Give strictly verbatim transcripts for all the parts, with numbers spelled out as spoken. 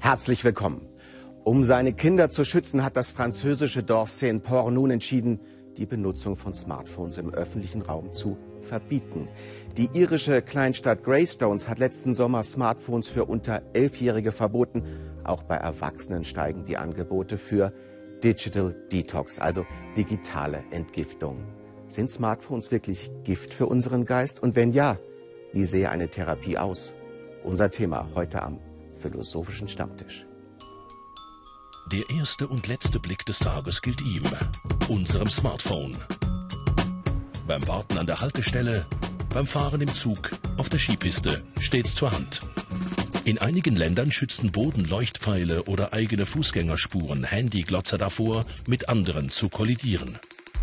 Herzlich willkommen. Um seine Kinder zu schützen, hat das französische Dorf Saint-Port nun entschieden, die Benutzung von Smartphones im öffentlichen Raum zu verbieten. Die irische Kleinstadt Greystones hat letzten Sommer Smartphones für unter Elfjährige verboten. Auch bei Erwachsenen steigen die Angebote für Digital Detox, also digitale Entgiftung. Sind Smartphones wirklich Gift für unseren Geist? Und wenn ja, wie sähe eine Therapie aus? Unser Thema heute am Philosophischen Stammtisch. Der erste und letzte Blick des Tages gilt ihm, unserem Smartphone. Beim Warten an der Haltestelle, beim Fahren im Zug, auf der Skipiste, stets zur Hand. In einigen Ländern schützen Bodenleuchtpfeile oder eigene Fußgängerspuren Handyglotzer davor, mit anderen zu kollidieren.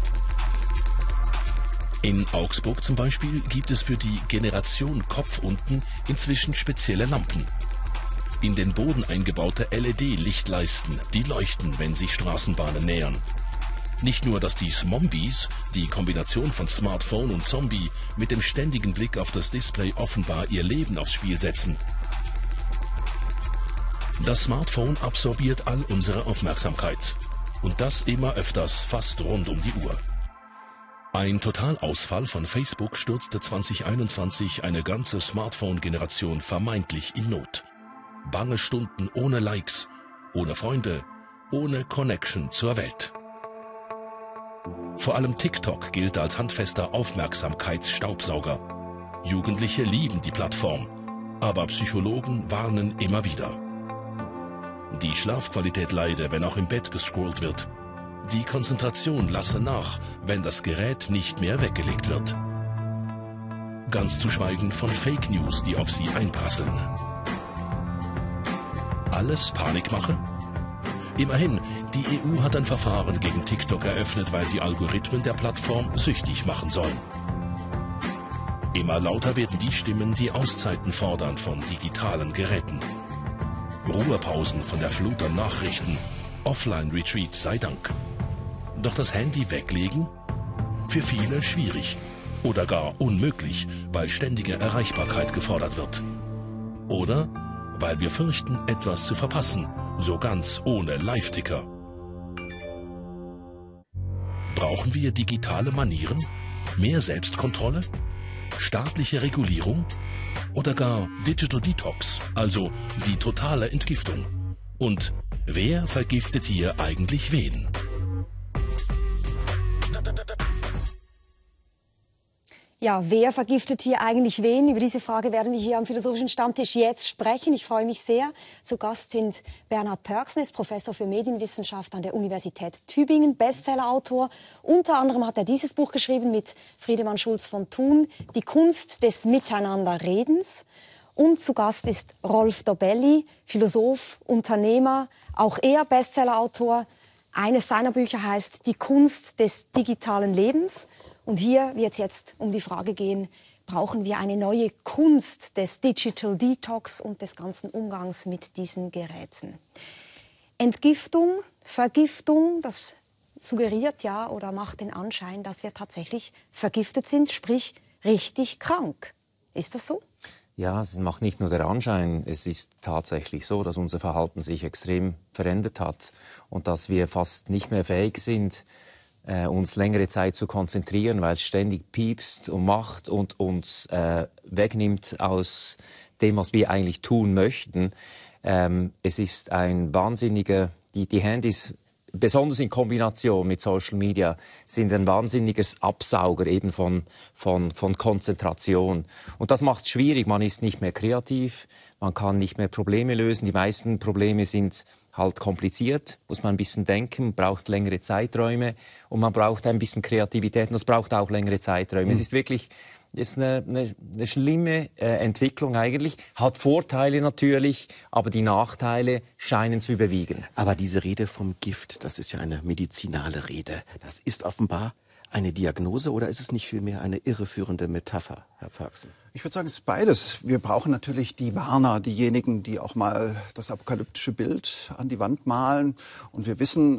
In Augsburg zum Beispiel gibt es für die Generation Kopf unten inzwischen spezielle Lampen. In den Boden eingebaute L E D-Lichtleisten, die leuchten, wenn sich Straßenbahnen nähern. Nicht nur, dass die Smombies, die Kombination von Smartphone und Zombie, mit dem ständigen Blick auf das Display offenbar ihr Leben aufs Spiel setzen. Das Smartphone absorbiert all unsere Aufmerksamkeit. Und das immer öfters, fast rund um die Uhr. Ein Totalausfall von Facebook stürzte zwanzig einundzwanzig eine ganze Smartphone-Generation vermeintlich in Not. Bange Stunden ohne Likes, ohne Freunde, ohne Connection zur Welt. Vor allem TikTok gilt als handfester Aufmerksamkeitsstaubsauger. Jugendliche lieben die Plattform, aber Psychologen warnen immer wieder. Die Schlafqualität leide, wenn auch im Bett gescrollt wird. Die Konzentration lasse nach, wenn das Gerät nicht mehr weggelegt wird. Ganz zu schweigen von Fake News, die auf sie einprasseln. Alles Panikmache? Immerhin, die E U hat ein Verfahren gegen TikTok eröffnet, weil die Algorithmen der Plattform süchtig machen sollen. Immer lauter werden die Stimmen, die Auszeiten fordern von digitalen Geräten. Ruhepausen von der Flut an Nachrichten, Offline-Retreat sei Dank. Doch das Handy weglegen? Für viele schwierig oder gar unmöglich, weil ständige Erreichbarkeit gefordert wird. Oder weil wir fürchten, etwas zu verpassen, so ganz ohne Live-Ticker. Brauchen wir digitale Manieren? Mehr Selbstkontrolle? Staatliche Regulierung? Oder gar Digital Detox, also die totale Entgiftung? Und wer vergiftet hier eigentlich wen? Ja, wer vergiftet hier eigentlich wen? Über diese Frage werden wir hier am Philosophischen Stammtisch jetzt sprechen. Ich freue mich sehr. Zu Gast sind Bernhard Pörksnes, Professor für Medienwissenschaft an der Universität Tübingen, Bestsellerautor. Unter anderem hat er dieses Buch geschrieben mit Friedemann Schulz von Thun, Die Kunst des Miteinanderredens. Und zu Gast ist Rolf Dobelli, Philosoph, Unternehmer, auch er Bestsellerautor. Eines seiner Bücher heißt Die Kunst des digitalen Lebens. Und hier wird es jetzt um die Frage gehen, brauchen wir eine neue Kunst des Digital Detox und des ganzen Umgangs mit diesen Geräten. Entgiftung, Vergiftung, das suggeriert ja oder macht den Anschein, dass wir tatsächlich vergiftet sind, sprich richtig krank. Ist das so? Ja, es macht nicht nur der Anschein, es ist tatsächlich so, dass unser Verhalten sich extrem verändert hat und dass wir fast nicht mehr fähig sind, uns längere Zeit zu konzentrieren, weil es ständig piepst und macht und uns äh, wegnimmt aus dem, was wir eigentlich tun möchten. Ähm, es ist ein wahnsinniger, die, die Handys, besonders in Kombination mit Social Media, sind ein wahnsinniger Absauger eben von, von, von Konzentration. Und das macht es schwierig, man ist nicht mehr kreativ, man kann nicht mehr Probleme lösen. Die meisten Probleme sind halt kompliziert, muss man ein bisschen denken, braucht längere Zeiträume und man braucht ein bisschen Kreativität und das braucht auch längere Zeiträume. Mhm. Es ist wirklich ist eine, eine, eine schlimme äh, Entwicklung eigentlich, hat Vorteile natürlich, aber die Nachteile scheinen zu überwiegen. Aber diese Rede vom Gift, das ist ja eine medizinale Rede, das ist offenbar eine Diagnose oder ist es nicht vielmehr eine irreführende Metapher, Herr Pörksen? Ich würde sagen, es ist beides. Wir brauchen natürlich die Warner, diejenigen, die auch mal das apokalyptische Bild an die Wand malen. Und wir wissen, auch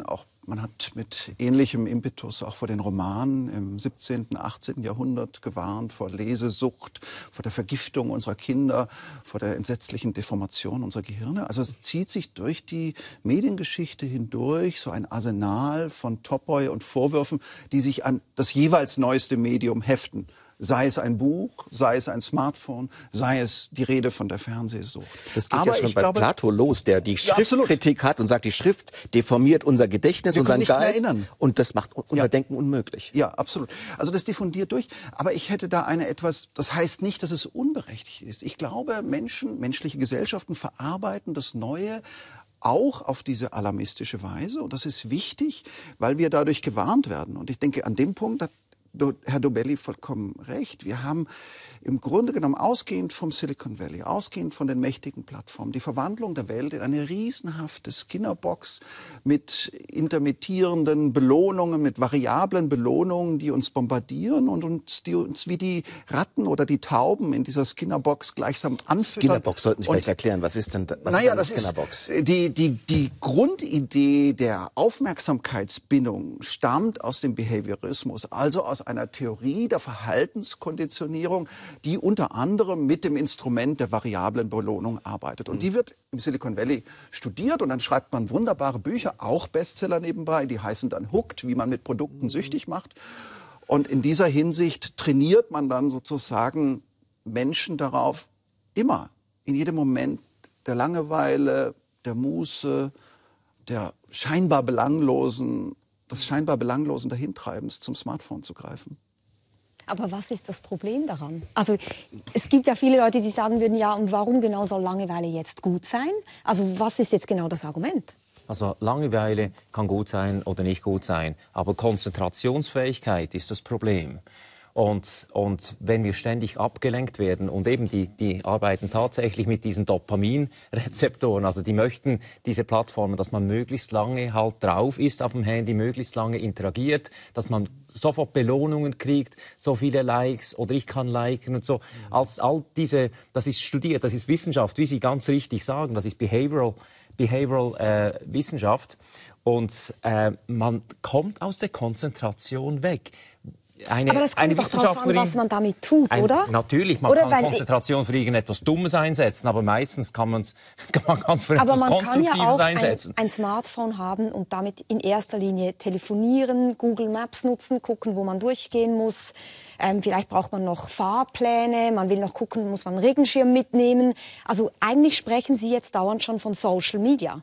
Man hat mit ähnlichem Impetus auch vor den Romanen im siebzehnten, achtzehnten Jahrhundert gewarnt, vor Lesesucht, vor der Vergiftung unserer Kinder, vor der entsetzlichen Deformation unserer Gehirne. Also es zieht sich durch die Mediengeschichte hindurch so ein Arsenal von Topoi und Vorwürfen, die sich an das jeweils neueste Medium heften. Sei es ein Buch, sei es ein Smartphone, sei es die Rede von der Fernsehsucht. Das geht Aber ja schon ich bei glaube, Plato los, der die Ja, Schriftkritik hat und sagt, die Schrift deformiert unser Gedächtnis, Wir unseren können nichts mehr Geist erinnern. und das macht unser Ja. Denken unmöglich. Ja, absolut. Also das diffundiert durch. Aber ich hätte da eine etwas, das heißt nicht, dass es unberechtigt ist. Ich glaube, Menschen, menschliche Gesellschaften verarbeiten das Neue auch auf diese alarmistische Weise. Und das ist wichtig, weil wir dadurch gewarnt werden. Und ich denke, an dem Punkt hat Herr Dobelli vollkommen recht. Wir haben im Grunde genommen, ausgehend vom Silicon Valley, ausgehend von den mächtigen Plattformen, die Verwandlung der Welt in eine riesenhafte Skinnerbox mit intermittierenden Belohnungen, mit variablen Belohnungen, die uns bombardieren und uns, die uns wie die Ratten oder die Tauben in dieser Skinnerbox gleichsam anfüttern. Skinnerbox sollten Sie Und vielleicht erklären. Was ist denn was naja, ist das eine Skinnerbox? ist die, die, die Grundidee der Aufmerksamkeitsbindung stammt aus dem Behaviorismus, also aus einer Theorie der Verhaltenskonditionierung, die unter anderem mit dem Instrument der variablen Belohnung arbeitet. Und die wird im Silicon Valley studiert und dann schreibt man wunderbare Bücher, auch Bestseller nebenbei, die heißen dann Hooked, wie man mit Produkten süchtig macht. Und in dieser Hinsicht trainiert man dann sozusagen Menschen darauf, immer, in jedem Moment der Langeweile, der Muße, der scheinbar belanglosen, des scheinbar belanglosen Dahintreibens zum Smartphone zu greifen. Aber was ist das Problem daran? Also es gibt ja viele Leute, die sagen würden, ja, und warum genau soll Langeweile jetzt gut sein? Also was ist jetzt genau das Argument? Also Langeweile kann gut sein oder nicht gut sein, aber Konzentrationsfähigkeit ist das Problem. Und, und wenn wir ständig abgelenkt werden und eben die, die arbeiten tatsächlich mit diesen Dopaminrezeptoren, also die möchten diese Plattformen, dass man möglichst lange halt drauf ist auf dem Handy, möglichst lange interagiert, dass man sofort Belohnungen kriegt, so viele Likes oder ich kann liken und so. Als all diese, das ist studiert, das ist Wissenschaft, wie Sie ganz richtig sagen, das ist Behavioral, Behavioral äh, Wissenschaft und äh, man kommt aus der Konzentration weg. Eine, Aber das kommt eine doch darauf an, was man damit tut, ein, oder? Natürlich, man oder kann weil Konzentration für irgendetwas Dummes einsetzen, aber meistens kann, man's, kann man es für aber etwas man kann Konstruktives ja auch einsetzen. ein, ein Smartphone haben und damit in erster Linie telefonieren, Google Maps nutzen, gucken, wo man durchgehen muss. Ähm, vielleicht braucht man noch Fahrpläne, man will noch gucken, muss man einen Regenschirm mitnehmen. Also eigentlich sprechen Sie jetzt dauernd schon von Social Media.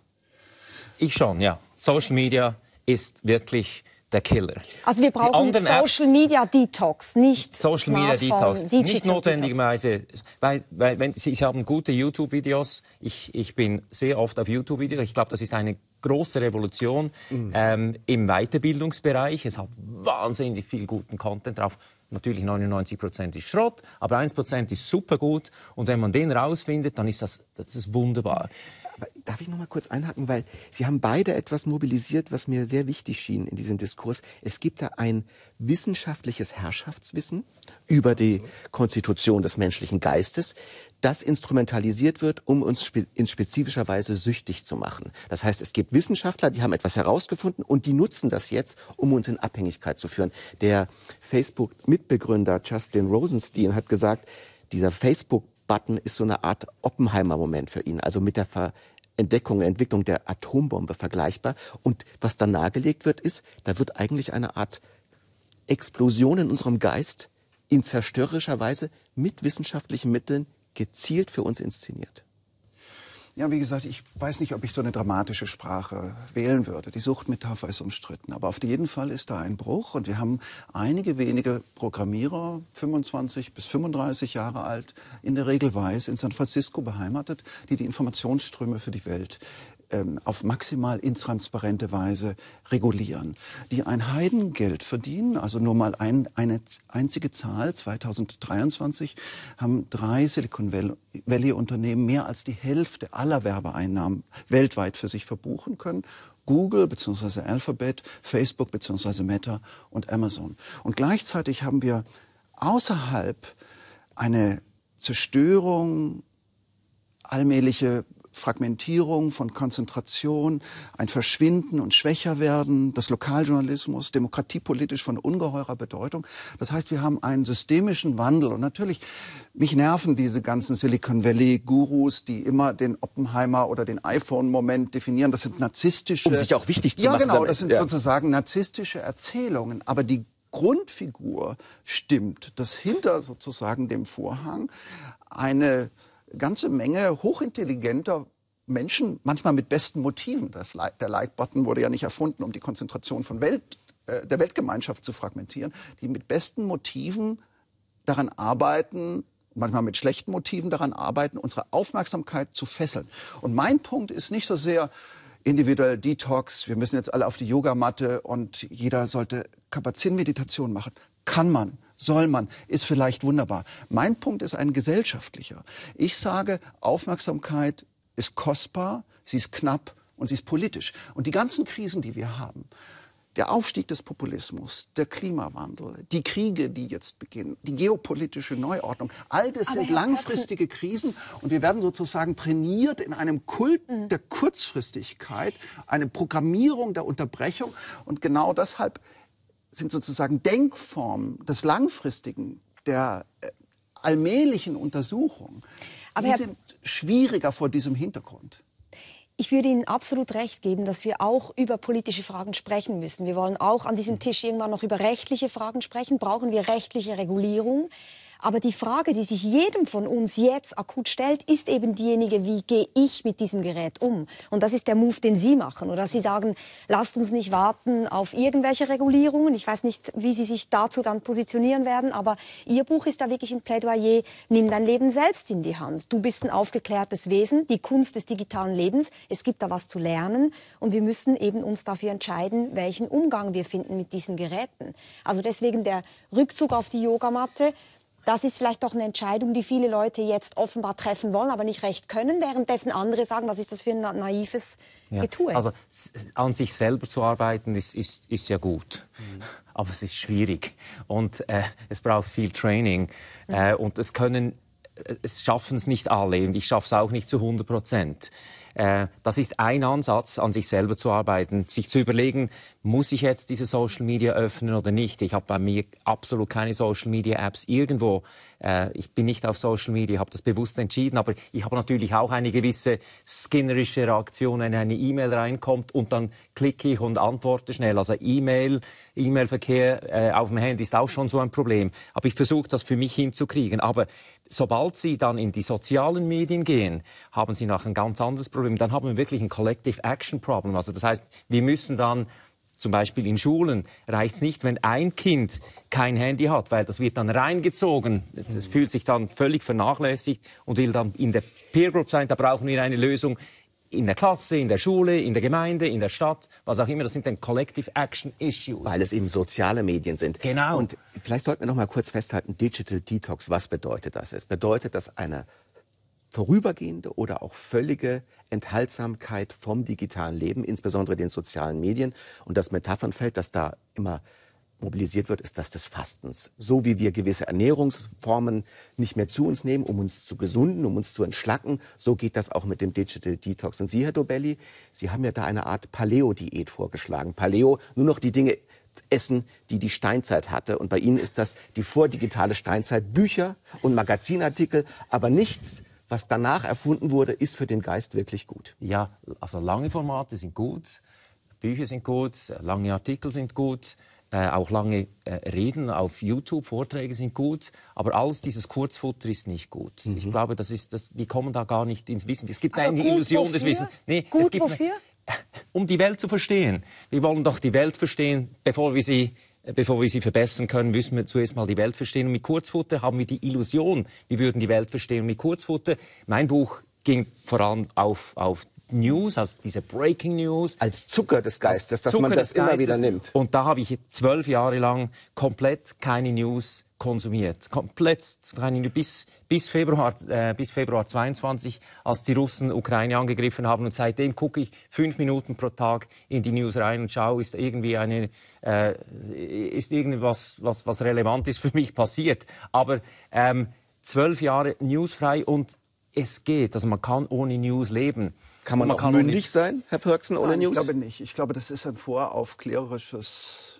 Ich schon, ja. Social Media ist wirklich der Killer. Also wir brauchen Social Media Detox, nicht Social Media Smartphone, Detox, Digital nicht notwendigerweise, weil, weil wenn Sie, Sie haben gute YouTube-Videos. Ich, ich bin sehr oft auf YouTube-Videos. Ich glaube, das ist eine große Revolution mhm. ähm, im Weiterbildungsbereich. Es hat wahnsinnig viel guten Content drauf. Natürlich neunundneunzig Prozent ist Schrott, aber ein Prozent ist super gut. Und wenn man den rausfindet, dann ist das, das ist wunderbar. Aber darf ich noch mal kurz einhaken, weil Sie haben beide etwas mobilisiert, was mir sehr wichtig schien in diesem Diskurs. Es gibt da ein wissenschaftliches Herrschaftswissen über die Konstitution des menschlichen Geistes, das instrumentalisiert wird, um uns spe- in spezifischer Weise süchtig zu machen. Das heißt, es gibt Wissenschaftler, die haben etwas herausgefunden und die nutzen das jetzt, um uns in Abhängigkeit zu führen. Der Facebook-Mitbegründer Justin Rosenstein hat gesagt, dieser Facebook Button ist so eine Art Oppenheimer-Moment für ihn, also mit der Ver- Entdeckung, Entwicklung der Atombombe vergleichbar. Und was dann nahegelegt wird, ist, da wird eigentlich eine Art Explosion in unserem Geist in zerstörerischer Weise mit wissenschaftlichen Mitteln gezielt für uns inszeniert. Ja, wie gesagt, ich weiß nicht, ob ich so eine dramatische Sprache wählen würde. Die Suchtmetapher ist umstritten. Aber auf jeden Fall ist da ein Bruch. Und wir haben einige wenige Programmierer, fünfundzwanzig bis fünfunddreißig Jahre alt, in der Regel weiß, in San Francisco beheimatet, die die Informationsströme für die Welt ähm, auf maximal intransparente Weise regulieren. Die ein Heidengeld verdienen, also nur mal ein, eine einzige Zahl, zweitausenddreiundzwanzig haben drei Silicon Valley-Unternehmen mehr als die Hälfte aller Werbeeinnahmen weltweit für sich verbuchen können. Google bzw. Alphabet, Facebook bzw. Meta und Amazon. Und gleichzeitig haben wir außerhalb eine Zerstörung, allmähliche Fragmentierung, von Konzentration, ein Verschwinden und Schwächerwerden des Lokaljournalismus, demokratiepolitisch von ungeheurer Bedeutung. Das heißt, wir haben einen systemischen Wandel. Und natürlich, mich nerven diese ganzen Silicon Valley-Gurus, die immer den Oppenheimer oder den iPhone-Moment definieren. Das sind narzisstische... Um sich auch wichtig zu ja, machen. Ja, genau, damit, das sind ja. sozusagen narzisstische Erzählungen. Aber die Grundfigur stimmt, dass hinter sozusagen dem Vorhang eine ganze Menge hochintelligenter Menschen, manchmal mit besten Motiven. Das Like, der Like-Button wurde ja nicht erfunden, um die Konzentration von Welt, äh, der Weltgemeinschaft zu fragmentieren, die mit besten Motiven daran arbeiten, manchmal mit schlechten Motiven daran arbeiten, unsere Aufmerksamkeit zu fesseln. Und mein Punkt ist nicht so sehr individuell Detox, wir müssen jetzt alle auf die Yogamatte und jeder sollte Kapazin-Meditation machen. Kann man. Soll man, ist vielleicht wunderbar. Mein Punkt ist ein gesellschaftlicher. Ich sage, Aufmerksamkeit ist kostbar, sie ist knapp und sie ist politisch. Und die ganzen Krisen, die wir haben, der Aufstieg des Populismus, der Klimawandel, die Kriege, die jetzt beginnen, die geopolitische Neuordnung, all das sind langfristige Krisen und wir werden sozusagen trainiert in einem Kult der Kurzfristigkeit, eine Programmierung der Unterbrechung und genau deshalb sind sozusagen Denkformen des Langfristigen, der äh, allmählichen Untersuchung, Aber die Herr sind schwieriger vor diesem Hintergrund. Ich würde Ihnen absolut recht geben, dass wir auch über politische Fragen sprechen müssen. Wir wollen auch an diesem Tisch irgendwann noch über rechtliche Fragen sprechen. Brauchen wir rechtliche Regulierung? Aber die Frage, die sich jedem von uns jetzt akut stellt, ist eben diejenige, wie gehe ich mit diesem Gerät um? Und das ist der Move, den Sie machen. Oder Sie sagen, lasst uns nicht warten auf irgendwelche Regulierungen. Ich weiß nicht, wie Sie sich dazu dann positionieren werden, aber Ihr Buch ist da wirklich ein Plädoyer, nimm dein Leben selbst in die Hand. Du bist ein aufgeklärtes Wesen, die Kunst des digitalen Lebens. Es gibt da was zu lernen und wir müssen eben uns dafür entscheiden, welchen Umgang wir finden mit diesen Geräten. Also deswegen der Rückzug auf die Yogamatte. Das ist vielleicht doch eine Entscheidung, die viele Leute jetzt offenbar treffen wollen, aber nicht recht können, währenddessen andere sagen, was ist das für ein na naives ja. Getue? Also an sich selber zu arbeiten ist, ist, ist ja gut, mhm. aber es ist schwierig und äh, es braucht viel Training mhm. äh, und es können, es schaffen es nicht alle und ich schaffe es auch nicht zu hundert Prozent. Äh, das ist ein Ansatz, an sich selber zu arbeiten, sich zu überlegen, muss ich jetzt diese Social Media öffnen oder nicht? Ich habe bei mir absolut keine Social Media Apps irgendwo. Äh, ich bin nicht auf Social Media, habe das bewusst entschieden, aber ich habe natürlich auch eine gewisse skinnerische Reaktion, wenn eine E-Mail reinkommt und dann klicke ich und antworte schnell. Also E-Mail, E-Mail-Verkehr äh, auf dem Handy ist auch schon so ein Problem. Aber ich versuche das für mich hinzukriegen. Aber sobald Sie dann in die sozialen Medien gehen, haben Sie noch ein ganz anderes Problem. Dann haben wir wirklich ein Collective Action Problem. Also das heißt, wir müssen dann zum Beispiel in Schulen reicht es nicht, wenn ein Kind kein Handy hat, weil das wird dann reingezogen. Das fühlt sich dann völlig vernachlässigt und will dann in der Peer Group sein. Da brauchen wir eine Lösung in der Klasse, in der Schule, in der Gemeinde, in der Stadt, was auch immer. Das sind dann Collective Action Issues. Weil es eben soziale Medien sind. Genau. Und vielleicht sollten wir noch mal kurz festhalten, Digital Detox, was bedeutet das? Es bedeutet, dass eine vorübergehende oder auch völlige Enthaltsamkeit vom digitalen Leben, insbesondere den sozialen Medien. Und das Metaphernfeld, das da immer mobilisiert wird, ist das des Fastens. So wie wir gewisse Ernährungsformen nicht mehr zu uns nehmen, um uns zu gesunden, um uns zu entschlacken, so geht das auch mit dem Digital Detox. Und Sie, Herr Dobelli, Sie haben ja da eine Art Paleo-Diät vorgeschlagen. Paleo, nur noch die Dinge essen, die die Steinzeit hatte. Und bei Ihnen ist das die vordigitale Steinzeit. Bücher und Magazinartikel, aber nichts, was danach erfunden wurde, ist für den Geist wirklich gut. Ja, also lange Formate sind gut, Bücher sind gut, lange Artikel sind gut, äh, auch lange äh, Reden auf YouTube, Vorträge sind gut, aber alles dieses Kurzfutter ist nicht gut. Mhm. Ich glaube, das ist, das, wir kommen da gar nicht ins Wissen. Es gibt aber eine gut, Illusion wofür? des Wissens. Nee, gut, es gibt wofür? Eine, um die Welt zu verstehen. Wir wollen doch die Welt verstehen, bevor wir sie Bevor wir sie verbessern können, müssen wir zuerst mal die Welt verstehen. Und mit Kurzfutter haben wir die Illusion, wir würden die Welt verstehen. Und mit Kurzfutter, mein Buch ging vor allem auf, auf News, also diese Breaking News. Als Zucker des Geistes, dass Zucker man das immer Geistes. wieder nimmt. Und da habe ich zwölf Jahre lang komplett keine News konsumiert. Komplett keine, bis, bis Februar, äh, bis Februar zweiundzwanzig, als die Russen Ukraine angegriffen haben. Und seitdem gucke ich fünf Minuten pro Tag in die News rein und schaue, ist irgendwie eine, äh, ist irgendwas, was, was relevant ist für mich passiert. Aber ähm, zwölf Jahre newsfrei und es geht. Also man kann ohne News leben. Kann man, man auch kann mündig sein, Herr Pörksen, ohne Nein, News? Ich glaube nicht. Ich glaube, das ist ein voraufklärerisches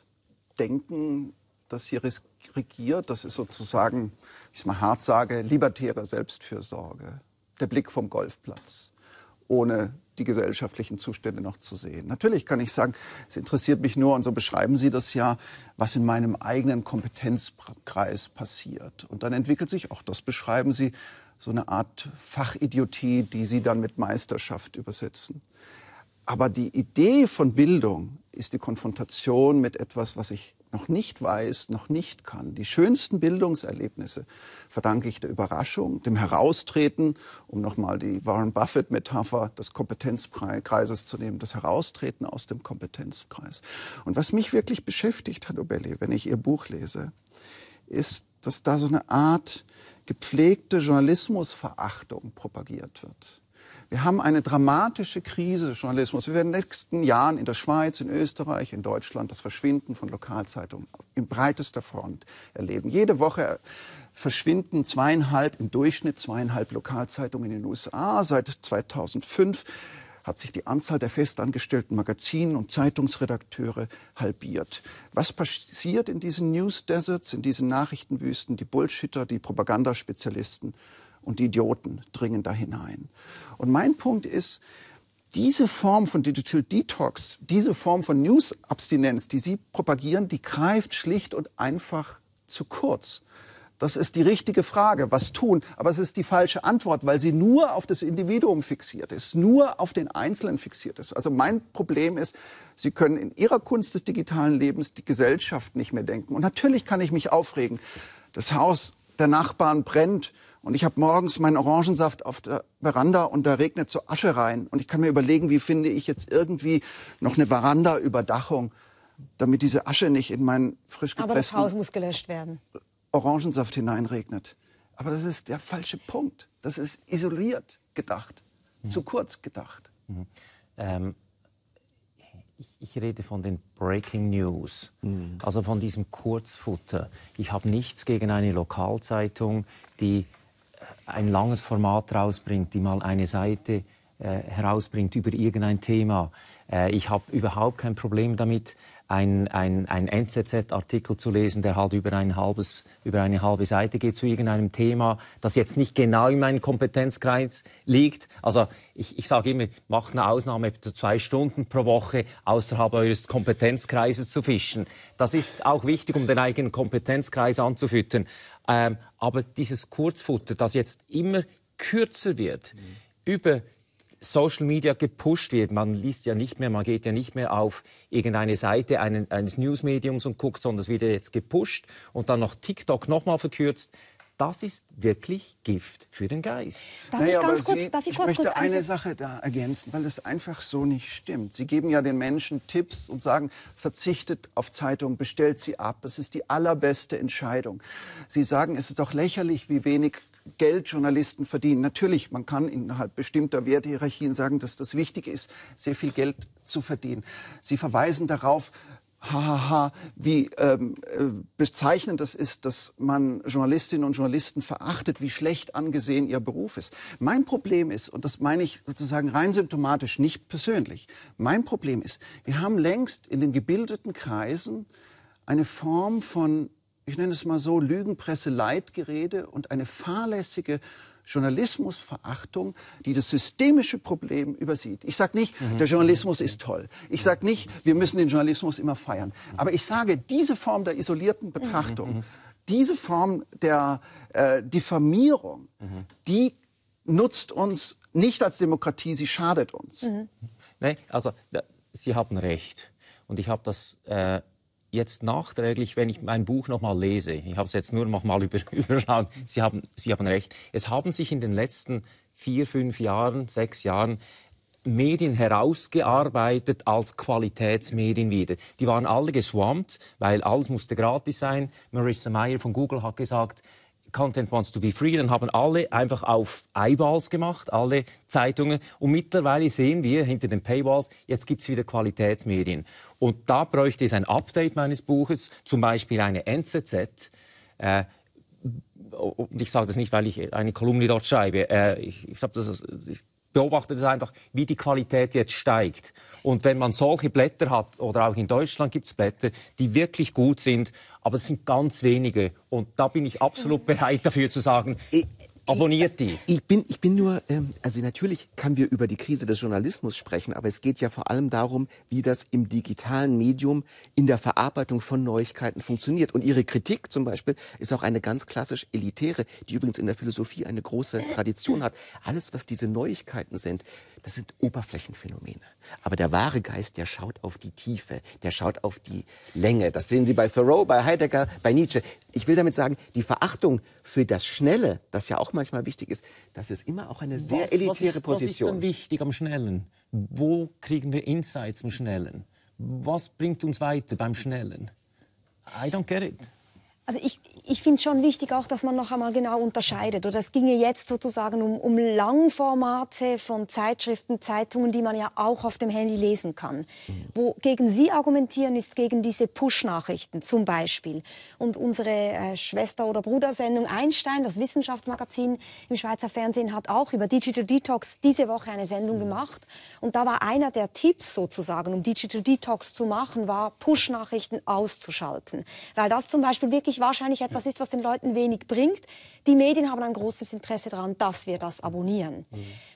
Denken, das hier regiert. Das ist sozusagen, wie ich es mal hart sage, libertäre Selbstfürsorge. Der Blick vom Golfplatz, ohne die gesellschaftlichen Zustände noch zu sehen. Natürlich kann ich sagen, es interessiert mich nur, und so beschreiben Sie das ja, was in meinem eigenen Kompetenzkreis passiert. Und dann entwickelt sich, auch das beschreiben Sie, so eine Art Fachidiotie, die Sie dann mit Meisterschaft übersetzen. Aber die Idee von Bildung ist die Konfrontation mit etwas, was ich noch nicht weiß, noch nicht kann. Die schönsten Bildungserlebnisse verdanke ich der Überraschung, dem Heraustreten, um nochmal die Warren Buffett-Metapher des Kompetenzkreises zu nehmen, das Heraustreten aus dem Kompetenzkreis. Und was mich wirklich beschäftigt, Herr Nobelli, wenn ich Ihr Buch lese, ist, dass da so eine Art gepflegte Journalismusverachtung propagiert wird. Wir haben eine dramatische Krise des Journalismus. Wir werden in den nächsten Jahren in der Schweiz, in Österreich, in Deutschland das Verschwinden von Lokalzeitungen in breitester Front erleben. Jede Woche verschwinden zweieinhalb, im Durchschnitt zweieinhalb Lokalzeitungen in den U S A. Seit zweitausendfünf hat sich die Anzahl der festangestellten Magazin- und Zeitungsredakteure halbiert. Was passiert in diesen News Deserts, in diesen Nachrichtenwüsten? Die Bullshitter, die Propagandaspezialisten und die Idioten dringen da hinein. Und mein Punkt ist, diese Form von Digital Detox, diese Form von News-Abstinenz, die Sie propagieren, die greift schlicht und einfach zu kurz. Das ist die richtige Frage, was tun. Aber es ist die falsche Antwort, weil sie nur auf das Individuum fixiert ist, nur auf den Einzelnen fixiert ist. Also mein Problem ist, Sie können in Ihrer Kunst des digitalen Lebens die Gesellschaft nicht mehr denken. Und natürlich kann ich mich aufregen. Das Haus der Nachbarn brennt. Und ich habe morgens meinen Orangensaft auf der Veranda und da regnet so Asche rein. Und ich kann mir überlegen, wie finde ich jetzt irgendwie noch eine Verandaüberdachung, damit diese Asche nicht in meinen frisch gepressten Aber das Haus muss gelöscht werden. Orangensaft hineinregnet. Aber das ist der falsche Punkt. Das ist isoliert gedacht, mhm. zu kurz gedacht. Mhm. Ähm, ich, ich rede von den Breaking News, mhm. also von diesem Kurzfutter. Ich habe nichts gegen eine Lokalzeitung, die ein langes Format rausbringt, die mal eine Seite äh, herausbringt über irgendein Thema. Äh, ich habe überhaupt kein Problem damit, ein, ein, ein N Z Z-Artikel zu lesen, der halt über, ein halbes, über eine halbe Seite geht zu irgendeinem Thema, das jetzt nicht genau in meinem Kompetenzkreis liegt. Also ich, ich sage immer, macht eine Ausnahme, zwei Stunden pro Woche außerhalb eures Kompetenzkreises zu fischen. Das ist auch wichtig, um den eigenen Kompetenzkreis anzufüttern. Ähm, aber dieses Kurzfutter, das jetzt immer kürzer wird, mhm. über Social Media gepusht wird, man liest ja nicht mehr, man geht ja nicht mehr auf irgendeine Seite einen, eines Newsmediums und guckt, sondern es wird jetzt gepusht und dann noch TikTok nochmal verkürzt. Das ist wirklich Gift für den Geist. Darf naja, ich ganz kurz, Sie, darf ich ich kurz, möchte kurz eine Sache da ergänzen, weil es einfach so nicht stimmt. Sie geben ja den Menschen Tipps und sagen, verzichtet auf Zeitungen, bestellt sie ab. Es ist die allerbeste Entscheidung. Sie sagen, es ist doch lächerlich, wie wenig Geld Journalisten verdienen. Natürlich, man kann innerhalb bestimmter Werthierarchien sagen, dass das wichtig ist, sehr viel Geld zu verdienen. Sie verweisen darauf, hahaha, wie ähm, äh, bezeichnend das ist, dass man Journalistinnen und Journalisten verachtet, wie schlecht angesehen ihr Beruf ist. Mein Problem ist, und das meine ich sozusagen rein symptomatisch, nicht persönlich, mein Problem ist, wir haben längst in den gebildeten Kreisen eine Form von, ich nenne es mal so, Lügenpresse, Leitgerede und eine fahrlässige Journalismusverachtung, die das systemische Problem übersieht. Ich sage nicht, mhm. der Journalismus ist toll. Ich sage nicht, wir müssen den Journalismus immer feiern. Aber ich sage, diese Form der isolierten Betrachtung, mhm. diese Form der äh, Diffamierung, mhm. die nutzt uns nicht als Demokratie, sie schadet uns. Mhm. Nee, also, Sie haben recht. Und ich habe das Äh jetzt nachträglich, wenn ich mein Buch noch mal lese, ich habe es jetzt nur noch mal über, überschaut, Sie haben, Sie haben recht, es haben sich in den letzten vier, fünf Jahren, sechs Jahren Medien herausgearbeitet als Qualitätsmedien wieder. Die waren alle geschwammt, weil alles musste gratis sein. Marissa Mayer von Google hat gesagt, Content wants to be free. Dann haben alle einfach auf Eyeballs gemacht, alle Zeitungen. Und mittlerweile sehen wir hinter den Paywalls, jetzt gibt es wieder Qualitätsmedien. Und da bräuchte es ein Update meines Buches, zum Beispiel eine N Z Z, äh, und ich sage das nicht, weil ich eine Kolumne dort schreibe, äh, ich, ich, das, ich beobachte das einfach, wie die Qualität jetzt steigt. Und wenn man solche Blätter hat, oder auch in Deutschland gibt es Blätter, die wirklich gut sind, aber es sind ganz wenige. Und da bin ich absolut bereit dafür zu sagen, ich abonniert die. Ich bin, ich bin nur, ähm, also natürlich können wir über die Krise des Journalismus sprechen, aber es geht ja vor allem darum, wie das im digitalen Medium in der Verarbeitung von Neuigkeiten funktioniert. Und Ihre Kritik zum Beispiel ist auch eine ganz klassisch elitäre, die übrigens in der Philosophie eine große Tradition hat. Alles, was diese Neuigkeiten sind, das sind Oberflächenphänomene. Aber der wahre Geist, der schaut auf die Tiefe, der schaut auf die Länge. Das sehen Sie bei Thoreau, bei Heidegger, bei Nietzsche. Ich will damit sagen, die Verachtung für das Schnelle, das ja auch manchmal wichtig ist, das ist immer auch eine sehr was, elitäre was ist, Position. Was ist denn wichtig am Schnellen? Wo kriegen wir Insights am Schnellen? Was bringt uns weiter beim Schnellen? I don't get it. Also ich, ich finde schon wichtig auch, dass man noch einmal genau unterscheidet. Oder es ginge jetzt sozusagen um, um Langformate von Zeitschriften, Zeitungen, die man ja auch auf dem Handy lesen kann. Mhm. Wogegen Sie argumentieren, ist gegen diese Push-Nachrichten zum Beispiel. Und unsere äh, Schwester- oder Brudersendung Einstein, das Wissenschaftsmagazin im Schweizer Fernsehen, hat auch über Digital Detox diese Woche eine Sendung mhm. gemacht. Und da war einer der Tipps sozusagen, um Digital Detox zu machen, war Push-Nachrichten auszuschalten. Weil das zum Beispiel wirklich wahrscheinlich etwas ist, was den Leuten wenig bringt. Die Medien haben ein großes Interesse daran, dass wir das abonnieren.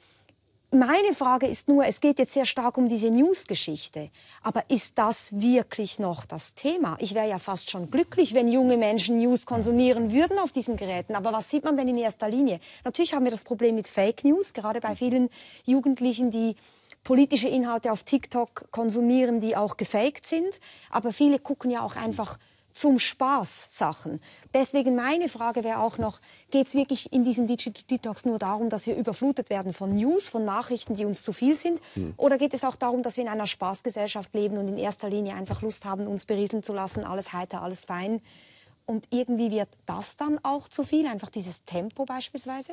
Mhm. Meine Frage ist nur, es geht jetzt sehr stark um diese News-Geschichte. Aber ist das wirklich noch das Thema? Ich wäre ja fast schon glücklich, wenn junge Menschen News konsumieren würden auf diesen Geräten. Aber was sieht man denn in erster Linie? Natürlich haben wir das Problem mit Fake News, gerade bei vielen Jugendlichen, die politische Inhalte auf TikTok konsumieren, die auch gefaked sind. Aber viele gucken ja auch einfach zum Spaß Sachen. Deswegen meine Frage wäre auch noch, geht es wirklich in diesem Digital Detox nur darum, dass wir überflutet werden von News, von Nachrichten, die uns zu viel sind? Mhm. Oder geht es auch darum, dass wir in einer Spaßgesellschaft leben und in erster Linie einfach Lust haben, uns berieseln zu lassen, alles heiter, alles fein? Und irgendwie wird das dann auch zu viel, einfach dieses Tempo beispielsweise?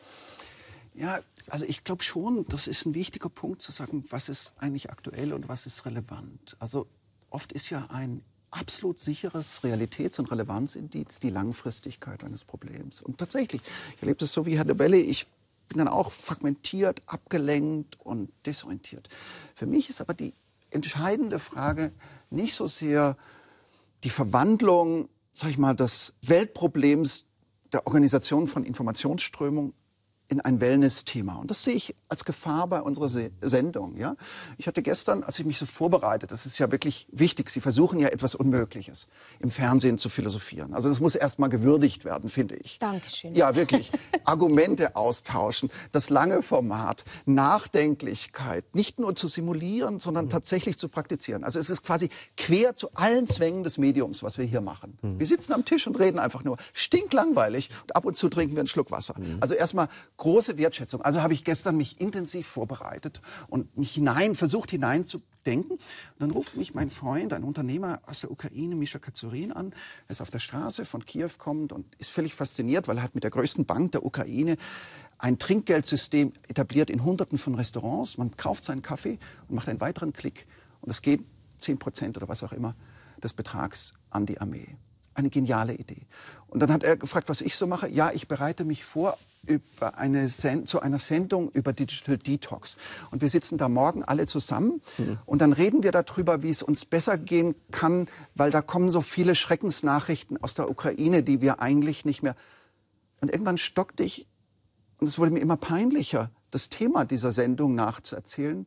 Ja, also ich glaube schon, das ist ein wichtiger Punkt zu sagen, was ist eigentlich aktuell und was ist relevant. Also oft ist ja ein absolut sicheres Realitäts- und Relevanzindiz die Langfristigkeit eines Problems. Und tatsächlich, ich erlebe das so wie Herr de Belle, ich bin dann auch fragmentiert, abgelenkt und desorientiert. Für mich ist aber die entscheidende Frage nicht so sehr die Verwandlung, sag ich mal, des Weltproblems der Organisation von Informationsströmung in ein Wellness-Thema. Und das sehe ich als Gefahr bei unserer Se- Sendung. Ja? Ich hatte gestern, als ich mich so vorbereitet, das ist ja wirklich wichtig, Sie versuchen ja etwas Unmögliches, im Fernsehen zu philosophieren. Also das muss erst mal gewürdigt werden, finde ich. Dankeschön. Ja, wirklich. Argumente austauschen, das lange Format, Nachdenklichkeit, nicht nur zu simulieren, sondern mhm. tatsächlich zu praktizieren. Also es ist quasi quer zu allen Zwängen des Mediums, was wir hier machen. Mhm. Wir sitzen am Tisch und reden einfach nur stinklangweilig und ab und zu trinken wir einen Schluck Wasser. Mhm. Also erstmal große Wertschätzung. Also habe ich gestern mich intensiv vorbereitet und mich hinein, versucht hineinzudenken. Und dann ruft mich mein Freund, ein Unternehmer aus der Ukraine, Mischa Kazurin, an. Er ist auf der Straße von Kiew kommend und ist völlig fasziniert, weil er hat mit der größten Bank der Ukraine ein Trinkgeldsystem etabliert in Hunderten von Restaurants. Man kauft seinen Kaffee und macht einen weiteren Klick. Und es geht zehn Prozent oder was auch immer des Betrags an die Armee. Eine geniale Idee. Und dann hat er gefragt, was ich so mache. Ja, ich bereite mich vor über eine Send- zu einer Sendung über Digital Detox. Und wir sitzen da morgen alle zusammen mhm. und dann reden wir darüber, wie es uns besser gehen kann, weil da kommen so viele Schreckensnachrichten aus der Ukraine, die wir eigentlich nicht mehr... Und irgendwann stockte ich und es wurde mir immer peinlicher, das Thema dieser Sendung nachzuerzählen,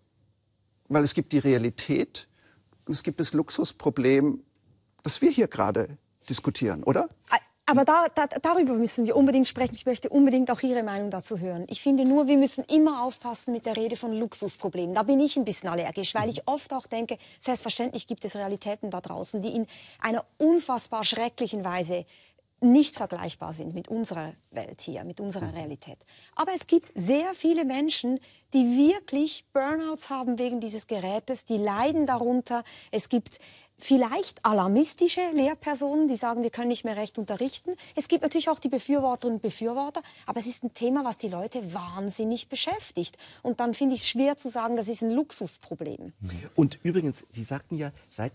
weil es gibt die Realität und es gibt das Luxusproblem, das wir hier gerade diskutieren, oder? Aber da, da, darüber müssen wir unbedingt sprechen. Ich möchte unbedingt auch Ihre Meinung dazu hören. Ich finde nur, wir müssen immer aufpassen mit der Rede von Luxusproblemen. Da bin ich ein bisschen allergisch, weil ich oft auch denke, selbstverständlich gibt es Realitäten da draußen, die in einer unfassbar schrecklichen Weise nicht vergleichbar sind mit unserer Welt hier, mit unserer Realität. Aber es gibt sehr viele Menschen, die wirklich Burnouts haben wegen dieses Gerätes, die leiden darunter. Es gibt vielleicht alarmistische Lehrpersonen, die sagen, wir können nicht mehr recht unterrichten. Es gibt natürlich auch die Befürworterinnen und Befürworter, aber es ist ein Thema, was die Leute wahnsinnig beschäftigt. Und dann finde ich es schwer zu sagen, das ist ein Luxusproblem. Und übrigens, Sie sagten ja, seit dem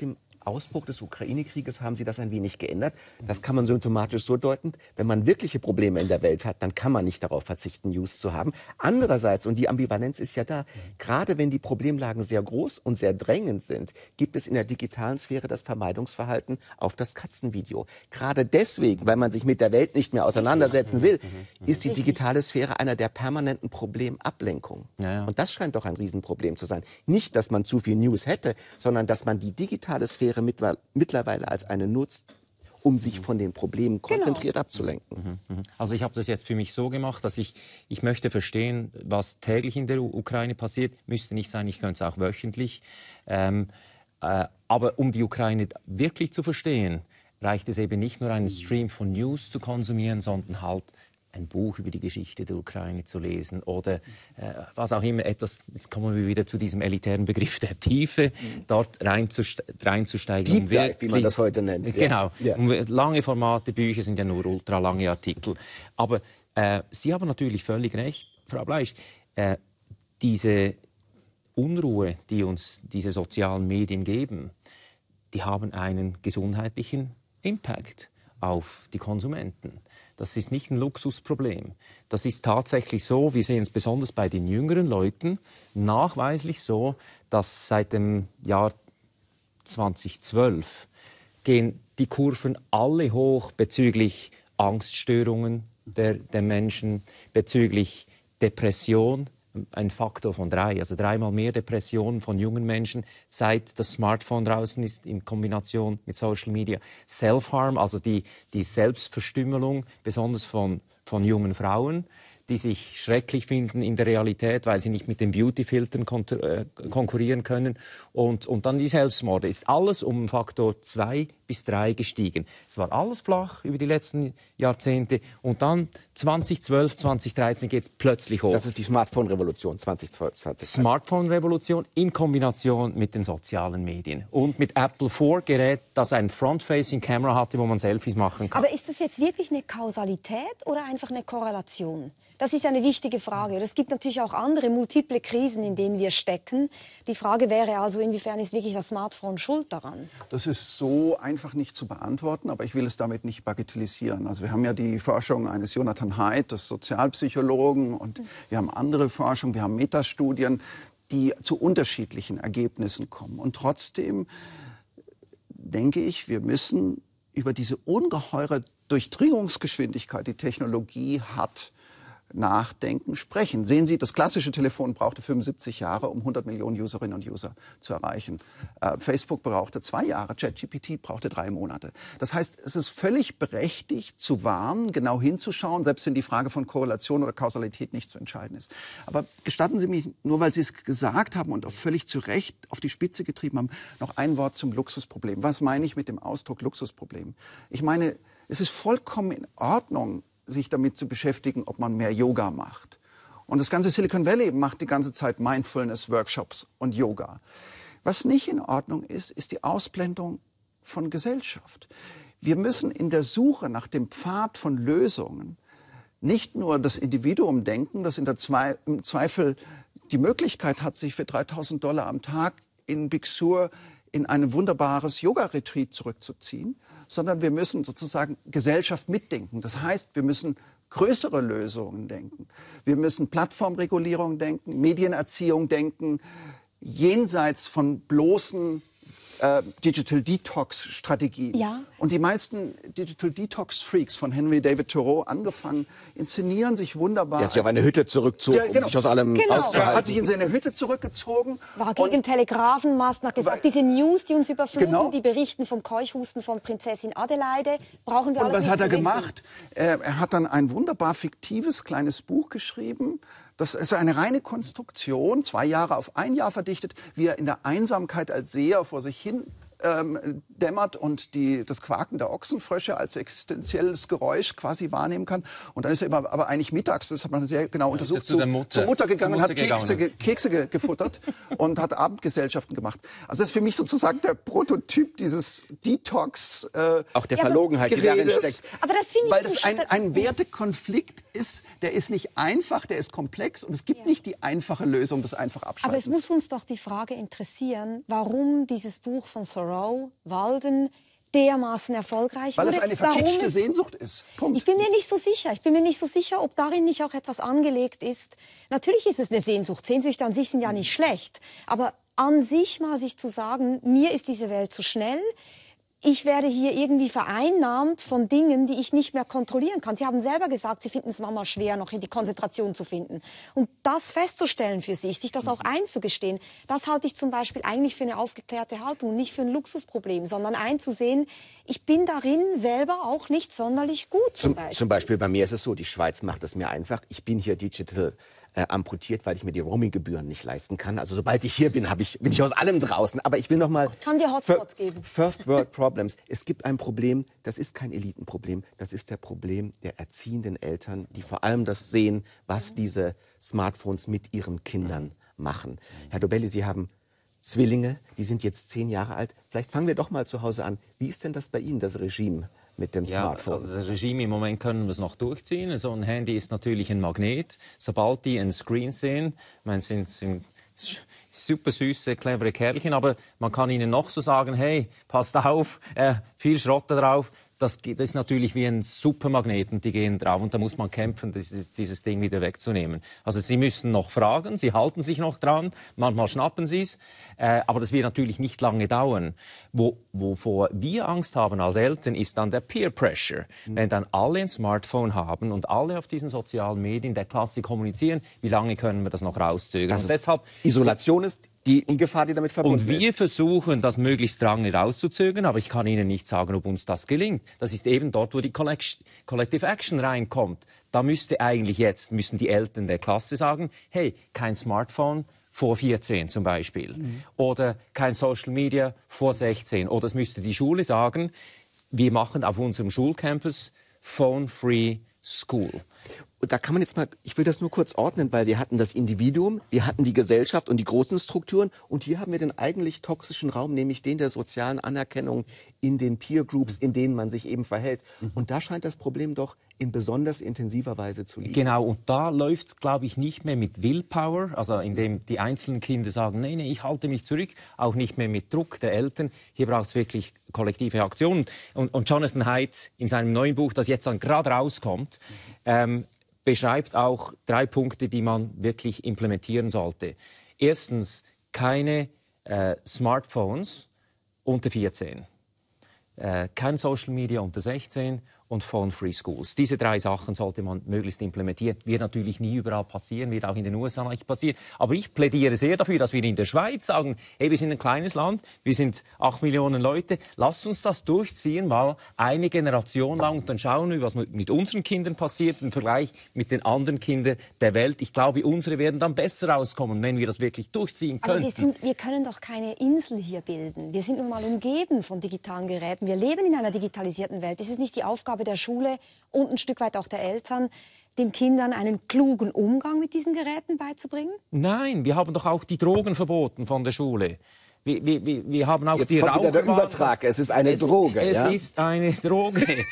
Ausbruch des Ukraine-Krieges haben sie das ein wenig geändert. Das kann man symptomatisch so deuten, wenn man wirkliche Probleme in der Welt hat, dann kann man nicht darauf verzichten, News zu haben. Andererseits, und die Ambivalenz ist ja da, gerade wenn die Problemlagen sehr groß und sehr drängend sind, gibt es in der digitalen Sphäre das Vermeidungsverhalten auf das Katzenvideo. Gerade deswegen, weil man sich mit der Welt nicht mehr auseinandersetzen will, ist die digitale Sphäre einer der permanenten Problemablenkungen. Ja, ja. Und das scheint doch ein Riesenproblem zu sein. Nicht, dass man zu viel News hätte, sondern dass man die digitale Sphäre mittlerweile als eine nutzt, um sich von den Problemen konzentriert genau. abzulenken. Also ich habe das jetzt für mich so gemacht, dass ich, ich möchte verstehen, was täglich in der U- Ukraine passiert. Müsste nicht sein, ich könnte es auch wöchentlich. Ähm, äh, aber um die Ukraine wirklich zu verstehen, reicht es eben nicht nur, einen Stream von News zu konsumieren, sondern halt ein Buch über die Geschichte der Ukraine zu lesen oder äh, was auch immer, etwas, jetzt kommen wir wieder zu diesem elitären Begriff der Tiefe, mhm. dort reinzuste reinzusteigen. Deep Dive, wie man das heute nennt. Genau, ja. um, lange Formate, Bücher sind ja nur ultralange Artikel. Aber äh, Sie haben natürlich völlig recht, Frau Bleisch, äh, diese Unruhe, die uns diese sozialen Medien geben, die haben einen gesundheitlichen Impact auf die Konsumenten. Das ist nicht ein Luxusproblem. Das ist tatsächlich so, wir sehen es besonders bei den jüngeren Leuten, nachweislich so, dass seit dem Jahr zweitausendzwölf gehen die Kurven alle hoch bezüglich Angststörungen der, der Menschen, bezüglich Depression, ein Faktor von drei, also dreimal mehr Depressionen von jungen Menschen, seit das Smartphone draußen ist, in Kombination mit Social Media. Self-Harm, also die, die Selbstverstümmelung, besonders von, von jungen Frauen, die sich schrecklich finden in der Realität, weil sie nicht mit den Beauty-Filtern kon äh, konkurrieren können. Und, und dann die Selbstmorde. Ist alles um einen Faktor zwei bis drei gestiegen. Es war alles flach über die letzten Jahrzehnte. Und dann zweitausendzwölf, zweitausenddreizehn geht es plötzlich hoch. Das ist die Smartphone-Revolution zweitausendzwölf. Smartphone-Revolution in Kombination mit den sozialen Medien. Und mit Apple vier Gerät, das ein Front-Facing-Camera hatte, wo man Selfies machen kann. Aber ist das jetzt wirklich eine Kausalität oder einfach eine Korrelation? Das ist eine wichtige Frage. Es gibt natürlich auch andere multiple Krisen, in denen wir stecken. Die Frage wäre also, inwiefern ist wirklich das Smartphone schuld daran? Das ist so einfach nicht zu beantworten, aber ich will es damit nicht bagatellisieren. Also wir haben ja die Forschung eines Jonathan Haidt, des Sozialpsychologen, und wir haben andere Forschung, wir haben Metastudien, die zu unterschiedlichen Ergebnissen kommen. Und trotzdem denke ich, wir müssen über diese ungeheure Durchdringungsgeschwindigkeit, die Technologie hat, nachdenken, sprechen. Sehen Sie, das klassische Telefon brauchte fünfundsiebzig Jahre, um hundert Millionen Userinnen und User zu erreichen. Äh, Facebook brauchte zwei Jahre, ChatGPT brauchte drei Monate. Das heißt, es ist völlig berechtigt zu warnen, genau hinzuschauen, selbst wenn die Frage von Korrelation oder Kausalität nicht zu entscheiden ist. Aber gestatten Sie mich, nur weil Sie es gesagt haben und auch völlig zu Recht auf die Spitze getrieben haben, noch ein Wort zum Luxusproblem. Was meine ich mit dem Ausdruck Luxusproblem? Ich meine, es ist vollkommen in Ordnung, sich damit zu beschäftigen, ob man mehr Yoga macht. Und das ganze Silicon Valley macht die ganze Zeit Mindfulness-Workshops und Yoga. Was nicht in Ordnung ist, ist die Ausblendung von Gesellschaft. Wir müssen in der Suche nach dem Pfad von Lösungen nicht nur das Individuum denken, das in der Zwe- im Zweifel die Möglichkeit hat, sich für dreitausend Dollar am Tag in Big Sur in ein wunderbares Yoga-Retreat zurückzuziehen, sondern wir müssen sozusagen Gesellschaft mitdenken. Das heißt, wir müssen größere Lösungen denken. Wir müssen Plattformregulierung denken, Medienerziehung denken, jenseits von bloßen äh, Digital Detox-Strategien. Ja. Und die meisten Digital Detox-Freaks, von Henry David Thoreau angefangen, inszenieren sich wunderbar. Der sich auf eine Hütte zurückzog, Ja, genau. um sich aus allem Genau. auszuhalten. Er hat sich in seine Hütte zurückgezogen. War gegen und Telegrafenmasten, hat gesagt, Weil- diese News, die uns überfluten, Genau. die berichten vom Keuchhusten von Prinzessin Adelaide, brauchen wir Und alles was nicht hat er zu wissen. gemacht? Er, er hat dann ein wunderbar fiktives kleines Buch geschrieben. Das ist eine reine Konstruktion, zwei Jahre auf ein Jahr verdichtet, wie er in der Einsamkeit als Seher vor sich hin ähm, dämmert und die, das Quaken der Ochsenfrösche als existenzielles Geräusch quasi wahrnehmen kann. Und dann ist er immer, aber eigentlich mittags, das hat man sehr genau untersucht, ist er zu der Mutter- zur Mutter gegangen und zur hat Mutter Kekse, gegangen. ge- Kekse ge gefuttert und hat Abendgesellschaften gemacht. Also das ist für mich sozusagen der Prototyp dieses Detox. Äh, Auch der Ja, aber- Verlogenheit, die darin Geredes. steckt. Aber das finde ich Weil das so ein, sta- ein Wertekonflikt ist, der ist nicht einfach, der ist komplex und es gibt nicht die einfache Lösung des einfach Aber es Abschaltens. muss uns doch die Frage interessieren, warum dieses Buch von Thoreau Row, Walden dermaßen erfolgreich Weil wurde. es eine Warum verkitschte es- Sehnsucht ist. Punkt. Ich bin mir nicht so sicher. Ich bin mir nicht so sicher, ob darin nicht auch etwas angelegt ist. Natürlich ist es eine Sehnsucht. Sehnsüchte an sich sind ja nicht schlecht. Aber an sich mal sich zu sagen, mir ist diese Welt zu schnell. Ich werde hier irgendwie vereinnahmt von Dingen, die ich nicht mehr kontrollieren kann. Sie haben selber gesagt, Sie finden es manchmal schwer, noch in die Konzentration zu finden. Und das festzustellen für sich, sich das auch einzugestehen, das halte ich zum Beispiel eigentlich für eine aufgeklärte Haltung, nicht für ein Luxusproblem, sondern einzusehen, ich bin darin selber auch nicht sonderlich gut. Zum, Zum, Beispiel. zum Beispiel bei mir ist es so, die Schweiz macht es mir einfach. Ich bin hier digital äh, amputiert, weil ich mir die Roaming-Gebühren nicht leisten kann. Also sobald ich hier bin, hab ich, bin ich aus allem draußen. Aber ich will noch mal... Kann dir Hotspots geben. First World Problems. Es gibt ein Problem, das ist kein Elitenproblem. Das ist der Problem der erziehenden Eltern, die vor allem das sehen, was diese Smartphones mit ihren Kindern machen. Herr Dobelli, Sie haben Zwillinge, die sind jetzt zehn Jahre alt. Vielleicht fangen wir doch mal zu Hause an. Wie ist denn das bei Ihnen, das Regime mit dem Ja, Smartphone? also das Regime im Moment können wir es noch durchziehen. So ein Handy ist natürlich ein Magnet. Sobald die ein Screen sehen, ich meine, sind, sind super süße, clevere Kerlchen, aber man kann ihnen noch so sagen, hey, passt auf, äh, viel Schrott da drauf. Das, das ist natürlich wie ein Supermagnet und die gehen drauf und da muss man kämpfen, dieses, dieses Ding wieder wegzunehmen. Also sie müssen noch fragen, sie halten sich noch dran, manchmal schnappen sie es, äh, aber das wird natürlich nicht lange dauern. Wo, wovor wir Angst haben als Eltern, ist dann der Peer Pressure. Mhm. Wenn dann alle ein Smartphone haben und alle auf diesen sozialen Medien der Klasse kommunizieren, wie lange können wir das noch rauszögern? Das Und deshalb Isolation ist die Gefahr, die damit verbunden Und wir ist. versuchen, das möglichst lange rauszuzögern, aber ich kann Ihnen nicht sagen, ob uns das gelingt. Das ist eben dort, wo die Collective Action reinkommt. Da müsste eigentlich jetzt, müssen die Eltern der Klasse sagen, hey, kein Smartphone vor vierzehn zum Beispiel. Mhm. Oder kein Social Media vor sechzehn. Oder es müsste die Schule sagen, wir machen auf unserem Schulcampus Phone-Free School. Und da kann man jetzt mal, ich will das nur kurz ordnen, weil wir hatten das Individuum, wir hatten die Gesellschaft und die großen Strukturen und hier haben wir den eigentlich toxischen Raum, nämlich den der sozialen Anerkennung in den Peer Groups, in denen man sich eben verhält. Und da scheint das Problem doch in besonders intensiver Weise zu liegen. Genau, und da läuft es, glaube ich, nicht mehr mit Willpower, also indem die einzelnen Kinder sagen, nee, nee, ich halte mich zurück, auch nicht mehr mit Druck der Eltern. Hier braucht es wirklich kollektive Aktionen. Und, und Jonathan Haidt in seinem neuen Buch, das jetzt dann gerade rauskommt, ähm, beschreibt auch drei Punkte, die man wirklich implementieren sollte. Erstens, keine äh, Smartphones unter vierzehn. Äh, kein Social Media unter sechzehn und Phone-Free Schools. Diese drei Sachen sollte man möglichst implementieren. Wird natürlich nie überall passieren, wird auch in den U S A nicht passieren. Aber ich plädiere sehr dafür, dass wir in der Schweiz sagen, hey, wir sind ein kleines Land, wir sind acht Millionen Leute, lasst uns das durchziehen, mal eine Generation lang und dann schauen wir, was mit unseren Kindern passiert im Vergleich mit den anderen Kindern der Welt. Ich glaube, unsere werden dann besser rauskommen, wenn wir das wirklich durchziehen könnten. Aber wir, sind, wir können doch keine Insel hier bilden. Wir sind nun mal umgeben von digitalen Geräten. Wir leben in einer digitalisierten Welt. Es ist nicht die Aufgabe der Schule und ein Stück weit auch der Eltern, den Kindern einen klugen Umgang mit diesen Geräten beizubringen? Nein, wir haben doch auch die Drogen verboten von der Schule. Wir, wir, wir, wir haben auch Jetzt die kommt wieder der Raucherwarnung. Übertrag. Es ist eine es, Droge. Es ja? ist eine Droge.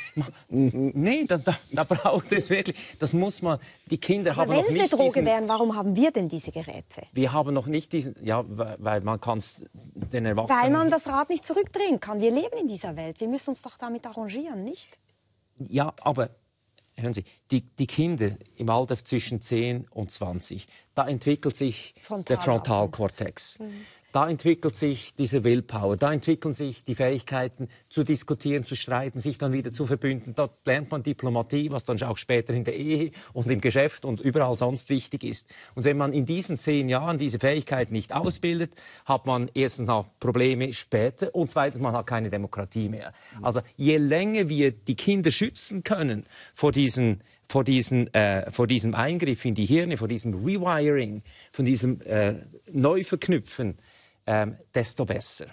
Nee, da, da, da braucht es wirklich. Das muss man. Die Kinder Aber haben wenn noch es eine nicht Droge diesen, wären, warum haben wir denn diese Geräte? Wir haben noch nicht diesen. Ja, weil man kann es den Erwachsenen. Weil man das Rad nicht zurückdrehen kann. Wir leben in dieser Welt. Wir müssen uns doch damit arrangieren, nicht? Ja, aber hören Sie, die, die Kinder im Alter zwischen zehn und zwanzig, da entwickelt sich Frontal- der Frontalkortex. Mhm. Da entwickelt sich diese Willpower, da entwickeln sich die Fähigkeiten zu diskutieren, zu streiten, sich dann wieder zu verbünden. Da lernt man Diplomatie, was dann auch später in der Ehe und im Geschäft und überall sonst wichtig ist. Und wenn man in diesen zehn Jahren diese Fähigkeiten nicht ausbildet, hat man erstens noch Probleme später und zweitens, man hat keine Demokratie mehr. Also je länger wir die Kinder schützen können vor diesen Vor, diesen, äh, vor diesem Eingriff in die Hirne, vor diesem Rewiring, von diesem äh, Neuverknüpfen, ähm, desto besser.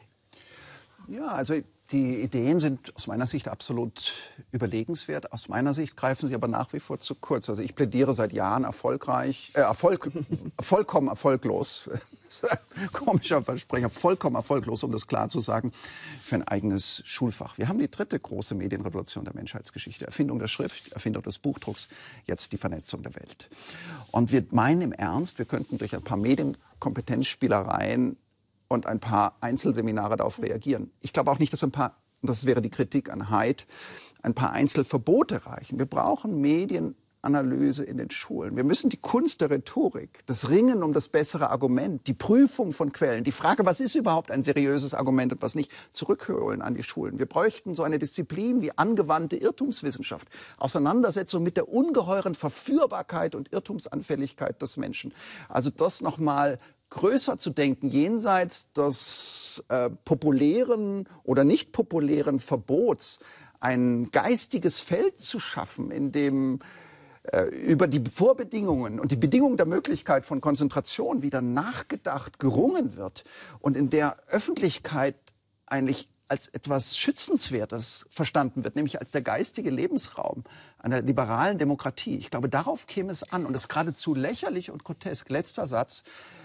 Ja, also die Ideen sind aus meiner Sicht absolut überlegenswert. Aus meiner Sicht greifen sie aber nach wie vor zu kurz. Also ich plädiere seit Jahren erfolgreich, äh, Erfolg, vollkommen erfolglos, komischer Versprecher, vollkommen erfolglos, um das klar zu sagen, für ein eigenes Schulfach. Wir haben die dritte große Medienrevolution der Menschheitsgeschichte. Erfindung der Schrift, Erfindung des Buchdrucks, jetzt die Vernetzung der Welt. Und wir meinen im Ernst, wir könnten durch ein paar Medienkompetenzspielereien und ein paar Einzelseminare darauf reagieren. Ich glaube auch nicht, dass ein paar, das wäre die Kritik an Haidt, ein paar Einzelverbote reichen. Wir brauchen Medienanalyse in den Schulen. Wir müssen die Kunst der Rhetorik, das Ringen um das bessere Argument, die Prüfung von Quellen, die Frage, was ist überhaupt ein seriöses Argument und was nicht, zurückholen an die Schulen. Wir bräuchten so eine Disziplin wie angewandte Irrtumswissenschaft, Auseinandersetzung mit der ungeheuren Verführbarkeit und Irrtumsanfälligkeit des Menschen. Also das nochmal größer zu denken, jenseits des äh, populären oder nicht populären Verbots, ein geistiges Feld zu schaffen, in dem äh, über die Vorbedingungen und die Bedingungen der Möglichkeit von Konzentration wieder nachgedacht, gerungen wird und in der Öffentlichkeit eigentlich als etwas Schützenswertes verstanden wird, nämlich als der geistige Lebensraum einer liberalen Demokratie. Ich glaube, darauf käme es an und es ist geradezu lächerlich und grotesk. Letzter Satz.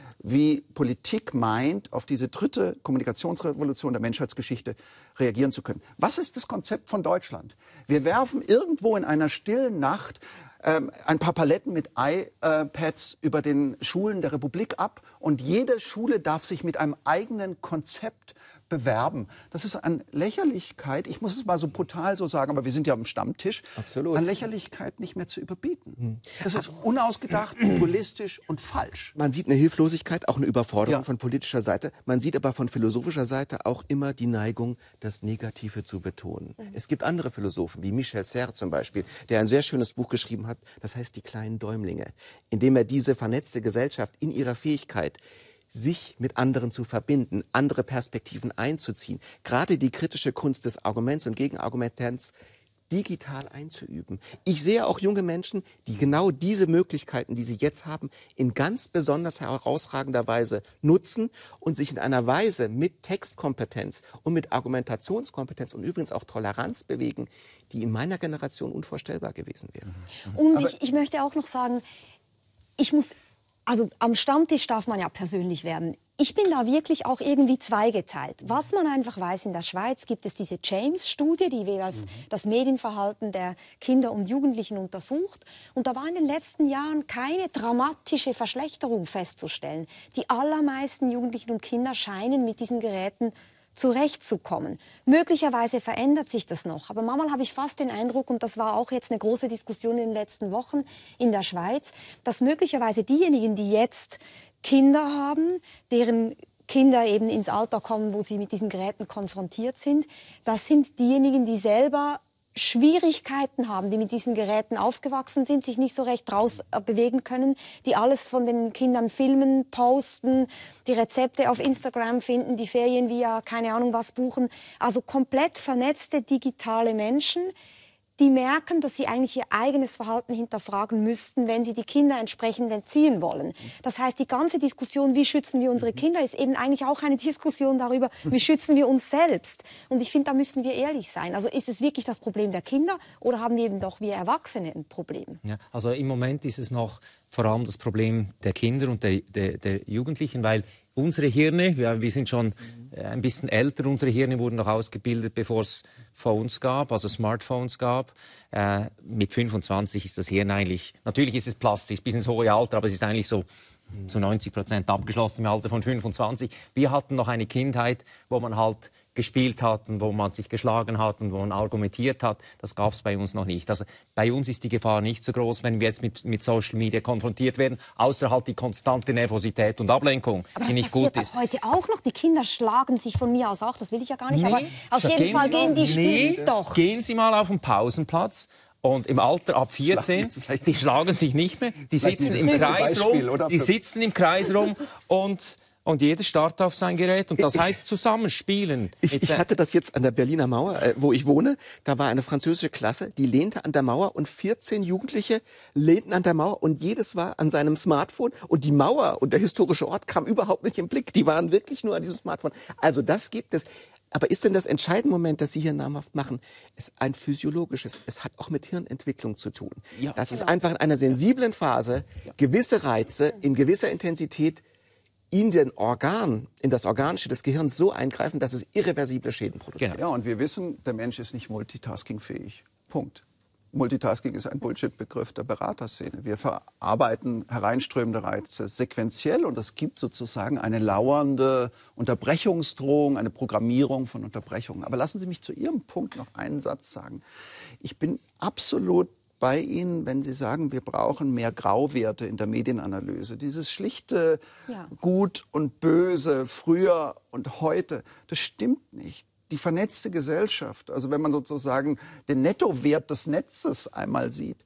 Wie Politik meint, auf diese dritte Kommunikationsrevolution der Menschheitsgeschichte reagieren zu können. Was ist das Konzept von Deutschland? Wir werfen irgendwo in einer stillen Nacht ähm, ein paar Paletten mit iPads über den Schulen der Republik ab und jede Schule darf sich mit einem eigenen Konzept bewerben. Das ist an Lächerlichkeit, ich muss es mal so brutal so sagen, aber wir sind ja am Stammtisch, Absolut. An Lächerlichkeit nicht mehr zu überbieten. Das ist unausgedacht, populistisch und falsch. Man sieht eine Hilflosigkeit, auch eine Überforderung Ja. von politischer Seite. Man sieht aber von philosophischer Seite auch immer die Neigung, das Negative zu betonen. Mhm. Es gibt andere Philosophen, wie Michel Serres zum Beispiel, der ein sehr schönes Buch geschrieben hat, das heißt Die kleinen Däumlinge, in dem er diese vernetzte Gesellschaft in ihrer Fähigkeit, sich mit anderen zu verbinden, andere Perspektiven einzuziehen, gerade die kritische Kunst des Arguments und Gegenargumentens digital einzuüben. Ich sehe auch junge Menschen, die genau diese Möglichkeiten, die sie jetzt haben, in ganz besonders herausragender Weise nutzen und sich in einer Weise mit Textkompetenz und mit Argumentationskompetenz und übrigens auch Toleranz bewegen, die in meiner Generation unvorstellbar gewesen wäre. Und ich, ich möchte auch noch sagen, ich muss, also am Stammtisch darf man ja persönlich werden. Ich bin da wirklich auch irgendwie zweigeteilt. Was man einfach weiß, in der Schweiz gibt es diese James-Studie, die das, das Medienverhalten der Kinder und Jugendlichen untersucht. Und da war in den letzten Jahren keine dramatische Verschlechterung festzustellen. Die allermeisten Jugendlichen und Kinder scheinen mit diesen Geräten zurechtzukommen. Möglicherweise verändert sich das noch. Aber manchmal habe ich fast den Eindruck, und das war auch jetzt eine große Diskussion in den letzten Wochen in der Schweiz, dass möglicherweise diejenigen, die jetzt Kinder haben, deren Kinder eben ins Alter kommen, wo sie mit diesen Geräten konfrontiert sind, das sind diejenigen, die selber Schwierigkeiten haben, die mit diesen Geräten aufgewachsen sind, sich nicht so recht raus bewegen können, die alles von den Kindern filmen, posten, die Rezepte auf Instagram finden, die Ferien via keine Ahnung was buchen. Also komplett vernetzte digitale Menschen, die merken, dass sie eigentlich ihr eigenes Verhalten hinterfragen müssten, wenn sie die Kinder entsprechend entziehen wollen. Das heißt, die ganze Diskussion, wie schützen wir unsere Kinder, ist eben eigentlich auch eine Diskussion darüber, wie schützen wir uns selbst. Und ich finde, da müssen wir ehrlich sein. Also ist es wirklich das Problem der Kinder oder haben wir eben doch wir Erwachsene ein Problem? Ja, also im Moment ist es noch vor allem das Problem der Kinder und der, der, der Jugendlichen, weil unsere Hirne, wir, wir sind schon ein bisschen älter, unsere Hirne wurden noch ausgebildet, bevor es Phones gab, also Smartphones gab. Äh, mit fünfundzwanzig ist das Hirn eigentlich, natürlich ist es plastisch bis ins hohe Alter, aber es ist eigentlich so zu neunzig Prozent abgeschlossen im Alter von fünfundzwanzig. Wir hatten noch eine Kindheit, wo man halt gespielt hat und wo man sich geschlagen hat und wo man argumentiert hat. Das gab es bei uns noch nicht. Also bei uns ist die Gefahr nicht so groß, wenn wir jetzt mit, mit Social Media konfrontiert werden, außer halt die konstante Nervosität und Ablenkung, aber die nicht gut ist. Aber das passiert heute auch noch. Die Kinder schlagen sich von mir aus auch. Das will ich ja gar nicht. Nee, aber auf jeden gehen Fall Sie gehen mal, die spielen nee, doch. Gehen Sie mal auf den Pausenplatz. Und im Alter ab vierzehn, die schlagen sich nicht mehr, die sitzen im Kreis Beispiel, rum, oder? die sitzen im Kreis rum und, und jeder startet auf sein Gerät. Und das heißt zusammenspielen. Ich, ich hatte das jetzt an der Berliner Mauer, äh, wo ich wohne. Da war eine französische Klasse, die lehnte an der Mauer und vierzehn Jugendliche lehnten an der Mauer und jedes war an seinem Smartphone. Und die Mauer und der historische Ort kam überhaupt nicht im Blick. Die waren wirklich nur an diesem Smartphone. Also das gibt es. Aber ist denn das entscheidende Moment, das Sie hier namhaft machen, ist ein physiologisches? Es hat auch mit Hirnentwicklung zu tun. Ja. Das ist einfach in einer sensiblen Phase gewisse Reize in gewisser Intensität in den Organ, in das Organische des Gehirns so eingreifen, dass es irreversible Schäden produziert. Ja, und wir wissen, der Mensch ist nicht multitaskingfähig. Punkt. Multitasking ist ein Bullshit-Begriff der Beraterszene. Wir verarbeiten hereinströmende Reize sequenziell und es gibt sozusagen eine lauernde Unterbrechungsdrohung, eine Programmierung von Unterbrechungen. Aber lassen Sie mich zu Ihrem Punkt noch einen Satz sagen. Ich bin absolut bei Ihnen, wenn Sie sagen, wir brauchen mehr Grauwerte in der Medienanalyse. Dieses schlichte ja. Gut und Böse, früher und heute, das stimmt nicht. Die vernetzte Gesellschaft, also wenn man sozusagen den Nettowert des Netzes einmal sieht,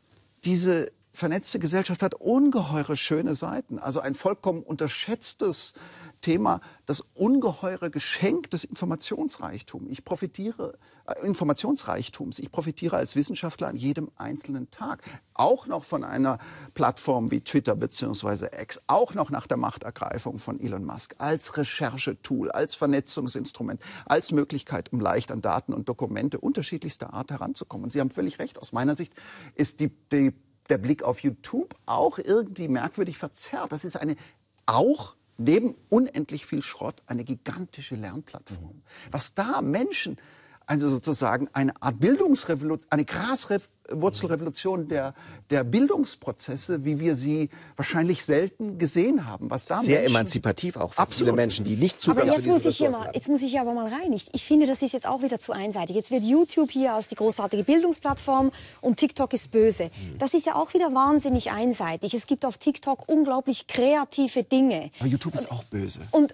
diese vernetzte Gesellschaft hat ungeheure schöne Seiten. Also ein vollkommen unterschätztes Thema, das ungeheure Geschenk des Informationsreichtums. Ich profitiere, äh, Informationsreichtums. Ich profitiere als Wissenschaftler an jedem einzelnen Tag. Auch noch von einer Plattform wie Twitter bzw. X. Auch noch nach der Machtergreifung von Elon Musk. Als Recherchetool, als Vernetzungsinstrument, als Möglichkeit, um leicht an Daten und Dokumente unterschiedlichster Art heranzukommen. Und Sie haben völlig recht. Aus meiner Sicht ist die, die, der Blick auf YouTube auch irgendwie merkwürdig verzerrt. Das ist eine auch neben unendlich viel Schrott eine gigantische Lernplattform. Was da Menschen, also sozusagen eine Art Bildungsrevolution, eine Graswurzelrevolution der, der Bildungsprozesse, wie wir sie wahrscheinlich selten gesehen haben. Was da Sehr Menschen, emanzipativ auch für absolut. Viele Menschen, die nicht Zugang aber zu jetzt diesen muss ich hier Ressourcen mal, haben. Jetzt muss ich hier aber mal rein. Ich, ich finde, das ist jetzt auch wieder zu einseitig. Jetzt wird YouTube hier als die großartige Bildungsplattform und TikTok ist böse. Das ist ja auch wieder wahnsinnig einseitig. Es gibt auf TikTok unglaublich kreative Dinge. Aber YouTube ist auch böse. Und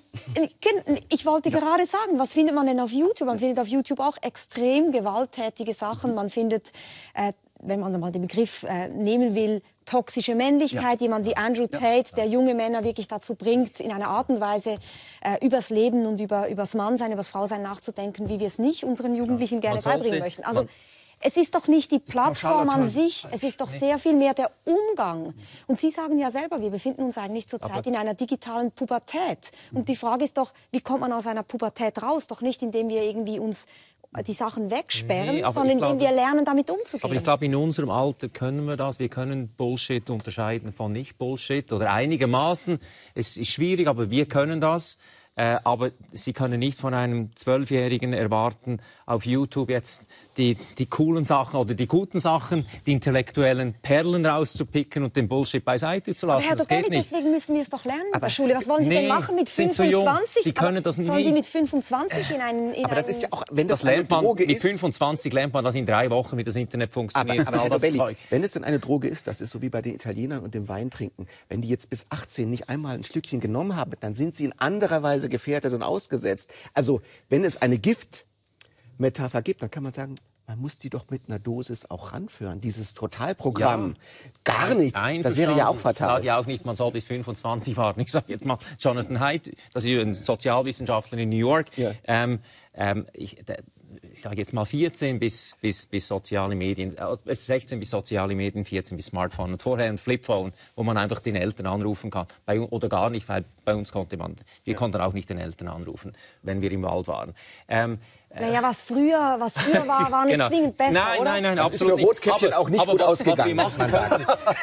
ich wollte ja. gerade sagen, was findet man denn auf YouTube? Man findet auf YouTube auch extrem gewalttätige Sachen. Man findet, äh, wenn man mal den Begriff äh, nehmen will, toxische Männlichkeit, ja. jemand wie Andrew Tate, ja. der junge Männer wirklich dazu bringt, in einer Art und Weise äh, übers Leben und über übers Mannsein, übers Frausein nachzudenken, wie wir es nicht unseren Jugendlichen ja. gerne sollte, beibringen möchten. Also es ist doch nicht die Plattform an sich, es ist doch sehr viel mehr der Umgang. Und Sie sagen ja selber, wir befinden uns eigentlich zurzeit in einer digitalen Pubertät. Und die Frage ist doch, wie kommt man aus einer Pubertät raus? Doch nicht, indem wir irgendwie uns die Sachen wegsperren, nee, sondern indem glaube, wir lernen, damit umzugehen. Aber ich glaube, in unserem Alter können wir das. Wir können Bullshit unterscheiden von Nicht-Bullshit oder einigermaßen. Es ist schwierig, aber wir können das. Äh, aber Sie können nicht von einem Zwölfjährigen erwarten, auf YouTube jetzt die, die coolen Sachen oder die guten Sachen, die intellektuellen Perlen rauszupicken und den Bullshit beiseite zu lassen. Aber Herr das geht nicht. Deswegen müssen wir es doch lernen in der Schule. Was wollen Sie nee, denn machen mit fünfundzwanzig? Sie können das nie. Sollen die mit fünfundzwanzig in einen... In aber das ist ja auch, wenn das, das lernt man, Droge mit ist... Mit fünfundzwanzig lernt man das in drei Wochen, wie das Internet funktioniert. Aber, aber das Belli, Zeug. wenn es denn eine Droge ist, das ist so wie bei den Italienern und dem Weintrinken. Wenn die jetzt bis achtzehn nicht einmal ein Stückchen genommen haben, dann sind sie in anderer Weise gefährdet und ausgesetzt. Also, wenn es eine Giftmetapher gibt, dann kann man sagen, man muss die doch mit einer Dosis auch ranführen. Dieses Totalprogramm, ja. gar nichts. Das wäre ja auch fatal. Ich sage ja auch nicht, man soll bis fünfundzwanzig warten. Ich sage jetzt mal, Jonathan Haidt, das ist ein Sozialwissenschaftler in New York. Ja. Ähm, ähm, ich, der, ich sage jetzt mal vierzehn bis, bis, bis soziale Medien, äh, sechzehn bis soziale Medien, vierzehn bis Smartphone und vorher ein Flipphone, wo man einfach den Eltern anrufen kann. Bei, oder gar nicht, weil bei uns konnte man, wir ja. konnten auch nicht den Eltern anrufen, wenn wir im Wald waren. Ähm, Naja, was früher, was früher war, war nicht genau. zwingend besser, nein, oder? Nein, nein, das absolut ist für Rotkäppchen auch nicht aber gut was, ausgegangen, was wir machen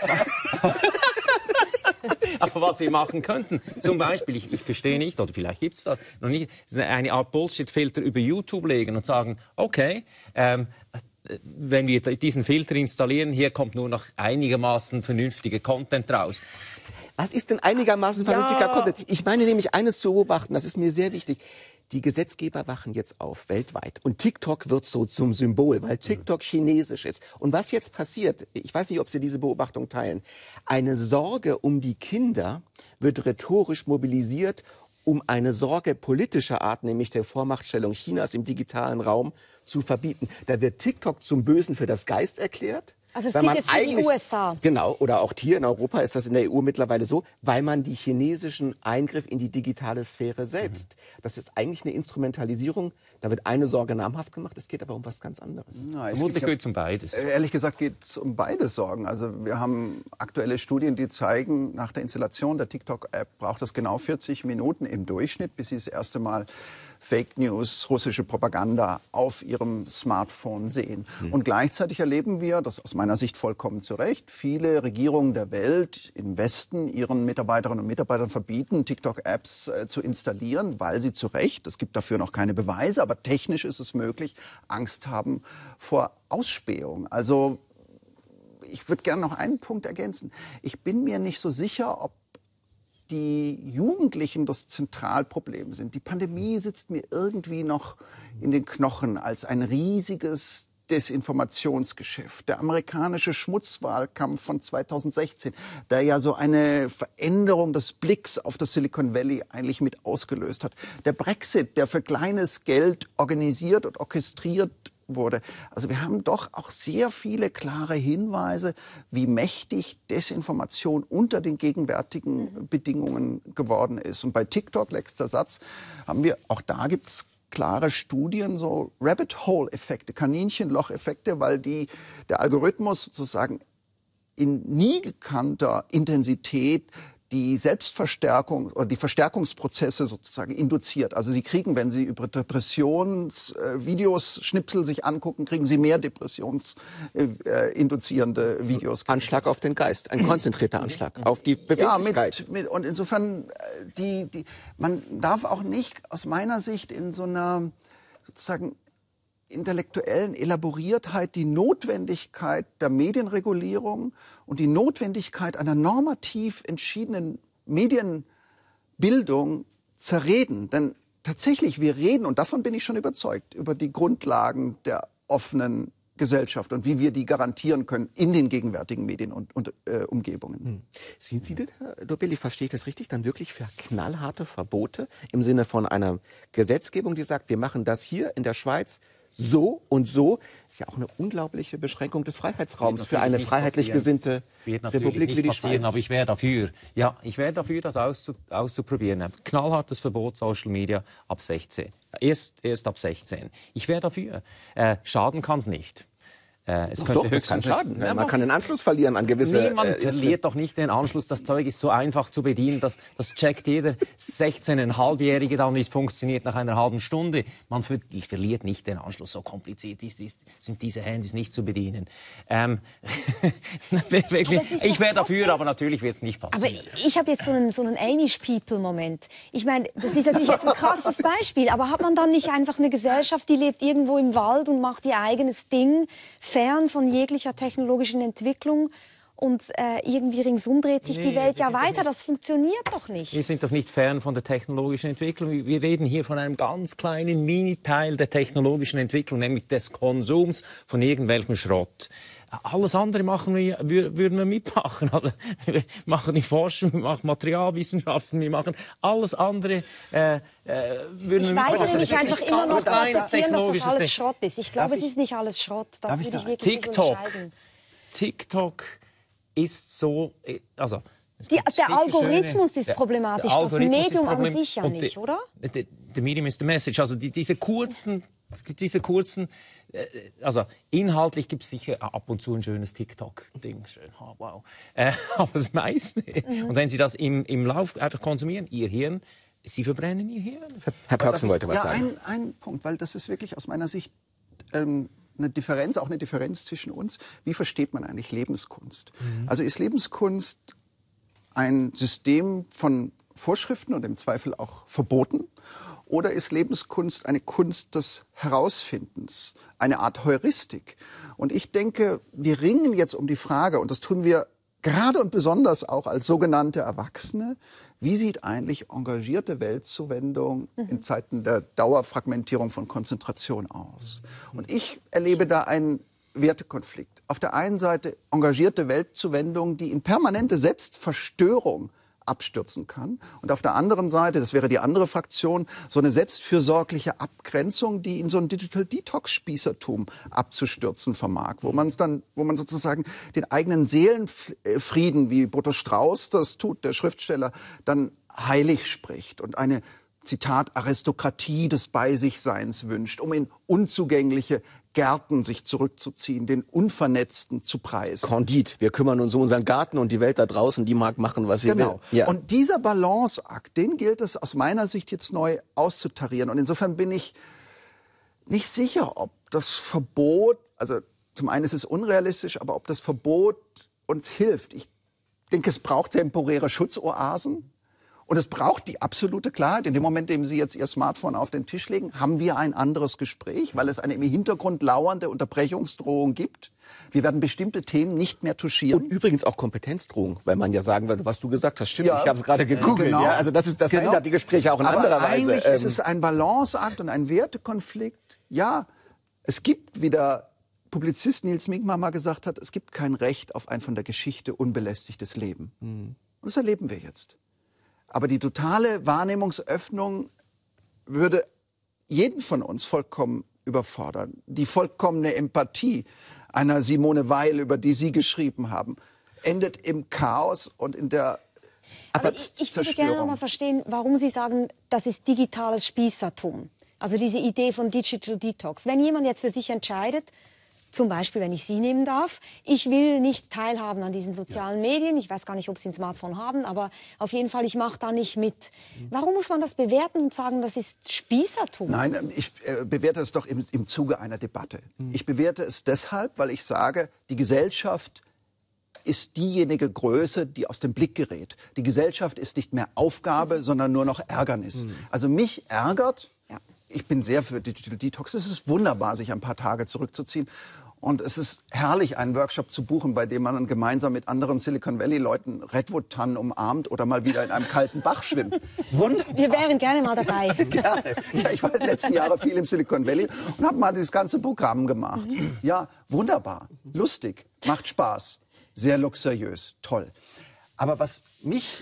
Aber was wir machen könnten, zum Beispiel, ich, ich verstehe nicht, oder vielleicht gibt es das noch nicht, eine Art Bullshit-Filter über YouTube legen und sagen, okay, ähm, wenn wir diesen Filter installieren, hier kommt nur noch einigermaßen vernünftiger Content raus. Was ist denn einigermaßen vernünftiger ja. Content? Ich meine nämlich eines zu beobachten, das ist mir sehr wichtig. Die Gesetzgeber wachen jetzt auf, weltweit. Und TikTok wird so zum Symbol, weil TikTok chinesisch ist. Und was jetzt passiert, ich weiß nicht, ob Sie diese Beobachtung teilen, eine Sorge um die Kinder wird rhetorisch mobilisiert, um eine Sorge politischer Art, nämlich der Vormachtstellung Chinas im digitalen Raum, zu verbieten. Da wird TikTok zum Bösen für das Geist erklärt. Also es gilt jetzt für die U S A. Genau, oder auch hier in Europa ist das in der E U mittlerweile so, weil man die chinesischen Eingriff in die digitale Sphäre selbst. Mhm. Das ist eigentlich eine Instrumentalisierung. Da wird eine Sorge namhaft gemacht, es geht aber um was ganz anderes. Na, Vermutlich geht es um beides. Ehrlich gesagt geht es um beide Sorgen. Also wir haben aktuelle Studien, die zeigen, nach der Installation der TikTok-App braucht es genau vierzig Minuten im Durchschnitt, bis sie das erste Mal Fake News, russische Propaganda auf ihrem Smartphone sehen. Mhm. Und gleichzeitig erleben wir, das aus meiner Sicht vollkommen zu Recht, viele Regierungen der Welt im Westen ihren Mitarbeiterinnen und Mitarbeitern verbieten, TikTok-Apps äh, zu installieren, weil sie zu Recht, es gibt dafür noch keine Beweise, aber technisch ist es möglich, Angst haben vor Ausspähung. Also ich würde gerne noch einen Punkt ergänzen. Ich bin mir nicht so sicher, ob die Jugendlichen das Zentralproblem sind. Die Pandemie sitzt mir irgendwie noch in den Knochen als ein riesiges Desinformationsgeschäft. Der amerikanische Schmutzwahlkampf von zweitausendsechzehn, der ja so eine Veränderung des Blicks auf das Silicon Valley eigentlich mit ausgelöst hat. Der Brexit, der für kleines Geld organisiert und orchestriert wurde. Also wir haben doch auch sehr viele klare Hinweise, wie mächtig Desinformation unter den gegenwärtigen Bedingungen geworden ist. Und bei TikTok, letzter Satz, haben wir, auch da gibt es klare Studien, so Rabbit-Hole-Effekte, Kaninchenloch-Effekte, weil die, der Algorithmus sozusagen in nie gekannter Intensität die Selbstverstärkung oder die Verstärkungsprozesse sozusagen induziert. Also Sie kriegen, wenn Sie über Depressionsvideos, äh, Schnipsel sich angucken, kriegen Sie mehr depressionsinduzierende äh, Videos. Anschlag auf den Geist, ein konzentrierter Anschlag auf die Beweglichkeit. Ja, mit, mit, und insofern, die, die, man darf auch nicht aus meiner Sicht in so einer sozusagen intellektuellen Elaboriertheit die Notwendigkeit der Medienregulierung und die Notwendigkeit einer normativ entschiedenen Medienbildung zerreden. Denn tatsächlich, wir reden, und davon bin ich schon überzeugt, über die Grundlagen der offenen Gesellschaft und wie wir die garantieren können in den gegenwärtigen Medien und, und äh, Umgebungen. Hm. Sind Sie denn, Herr Dobelli, verstehe ich das richtig, dann wirklich für knallharte Verbote im Sinne von einer Gesetzgebung, die sagt, wir machen das hier in der Schweiz so und so? Ist ja auch eine unglaubliche Beschränkung des Freiheitsraums für eine freiheitlich gesinnte Republik wie die Schweiz. Aber ich wäre dafür. Ja, ich wäre dafür, das auszu auszuprobieren. Knallhartes Verbot Social Media ab sechzehn. Erst, erst ab sechzehn. Ich wäre dafür. Äh, schaden kann es nicht. Äh, es doch, könnte doch, das kann schaden. Ja, man kann den Anschluss verlieren an gewisse... Nee, man äh, verliert doch nicht den Anschluss. Das Zeug ist so einfach zu bedienen. Das, das checkt jeder sechzehn-einhalbjährige dann, wie es funktioniert nach einer halben Stunde. Man ver verliert nicht den Anschluss. So kompliziert ist, ist, sind diese Handys nicht zu bedienen. Ähm, wirklich, ich wäre dafür, aber natürlich wird es nicht passieren. Aber ich habe jetzt so einen, so einen Amish-People-Moment. Ich meine, das ist natürlich jetzt ein krasses Beispiel, aber hat man dann nicht einfach eine Gesellschaft, die lebt irgendwo im Wald und macht ihr eigenes Ding, fern von jeglicher technologischen Entwicklung, und äh, irgendwie ringsum dreht sich nee, die Welt ja weiter. Das funktioniert doch nicht. Wir sind doch nicht fern von der technologischen Entwicklung. Wir reden hier von einem ganz kleinen Mini-Teil der technologischen Entwicklung, nämlich des Konsums von irgendwelchem Schrott. Alles andere machen wir, würden wir mitmachen. Wir machen die Forschung, wir machen Materialwissenschaften, wir machen alles andere. Äh, äh, würden ich weigere mich einfach immer noch zu akzeptieren, dass das alles Schrott ist. Ich glaube, es ist nicht alles Schrott. Das würde ich wirklich TikTok, unterscheiden. TikTok ist so, also Die, der Algorithmus schöne, ist problematisch, der Algorithmus das Medium Problem, an sich ja nicht, oder? Der Medium ist the message. Also die, diese kurzen, diese kurzen, also inhaltlich gibt es sicher ab und zu ein schönes TikTok-Ding. Schön, oh, wow. Äh, aber das meiste. Mhm. Und wenn Sie das im, im Lauf einfach konsumieren, Ihr Hirn, Sie verbrennen Ihr Hirn. Herr Pörksen wollte was ja, sagen. Ein, ein Punkt, weil das ist wirklich aus meiner Sicht ähm, eine Differenz, auch eine Differenz zwischen uns. Wie versteht man eigentlich Lebenskunst? Mhm. Also ist Lebenskunst ein System von Vorschriften und im Zweifel auch Verboten? Oder ist Lebenskunst eine Kunst des Herausfindens, eine Art Heuristik? Und ich denke, wir ringen jetzt um die Frage, und das tun wir gerade und besonders auch als sogenannte Erwachsene, wie sieht eigentlich engagierte Weltzuwendung mhm. in Zeiten der Dauerfragmentierung von Konzentration aus? Und ich erlebe da einen Wertekonflikt. Auf der einen Seite engagierte Weltzuwendung, die in permanente Selbstverstörung abstürzen kann. Und auf der anderen Seite, das wäre die andere Fraktion, so eine selbstfürsorgliche Abgrenzung, die in so ein Digital Detox-Spießertum abzustürzen vermag, wo man es dann, wo man sozusagen den eigenen Seelenfrieden, wie Boto Strauß das tut, der Schriftsteller, dann heilig spricht und eine, Zitat, Aristokratie des Bei-sich-Seins wünscht, um in unzugängliche Gärten sich zurückzuziehen, den Unvernetzten zu preisen. Candide, wir kümmern uns um unseren Garten und die Welt da draußen, die mag machen, was sie Genau. will. Ja. Und dieser Balanceakt, den gilt es aus meiner Sicht jetzt neu auszutarieren. Und insofern bin ich nicht sicher, ob das Verbot, also zum einen ist es unrealistisch, aber ob das Verbot uns hilft. Ich denke, es braucht temporäre Schutzoasen. Und es braucht die absolute Klarheit. In dem Moment, in dem Sie jetzt Ihr Smartphone auf den Tisch legen, haben wir ein anderes Gespräch, weil es eine im Hintergrund lauernde Unterbrechungsdrohung gibt. Wir werden bestimmte Themen nicht mehr touchieren. Und übrigens auch Kompetenzdrohung, weil man ja sagen würde, was du gesagt hast, stimmt, Ja. ich habe es gerade gegoogelt. Genau. Ja, also das, ist, das Genau. verändert die Gespräche auch in Aber anderer Weise. eigentlich Ähm, ist es ein Balanceakt und ein Wertekonflikt. Ja, es gibt, wie der Publizist Nils Minkmar mal gesagt hat, es gibt kein Recht auf ein von der Geschichte unbelästigtes Leben. Mhm. Und das erleben wir jetzt. Aber die totale Wahrnehmungsöffnung würde jeden von uns vollkommen überfordern. Die vollkommene Empathie einer Simone Weil, über die Sie geschrieben haben, endet im Chaos und in der Aber ich, ich würde gerne noch mal verstehen, warum Sie sagen, das ist digitales Spießertum. Also diese Idee von Digital Detox. Wenn jemand jetzt für sich entscheidet, zum Beispiel, wenn ich Sie nehmen darf, ich will nicht teilhaben an diesen sozialen ja. Medien. Ich weiß gar nicht, ob Sie ein Smartphone haben, aber auf jeden Fall, ich mache da nicht mit. Warum muss man das bewerten und sagen, das ist Spießertum? Nein, ich äh, bewerte es doch im, im Zuge einer Debatte. Mhm. Ich bewerte es deshalb, weil ich sage, die Gesellschaft ist diejenige Größe, die aus dem Blick gerät. Die Gesellschaft ist nicht mehr Aufgabe, mhm. sondern nur noch Ärgernis. Mhm. Also mich ärgert, ja. ich bin sehr für Digital Detox, es ist wunderbar, sich ein paar Tage zurückzuziehen. Und es ist herrlich, einen Workshop zu buchen, bei dem man dann gemeinsam mit anderen Silicon Valley-Leuten Redwood-Tannen umarmt oder mal wieder in einem kalten Bach schwimmt. Wunderbar. Wir wären gerne mal dabei. Gerne. Ja, ich war in den letzten Jahren viel im Silicon Valley und habe mal das ganze Programm gemacht. Mhm. Ja, wunderbar, lustig, macht Spaß, sehr luxuriös, toll. Aber was mich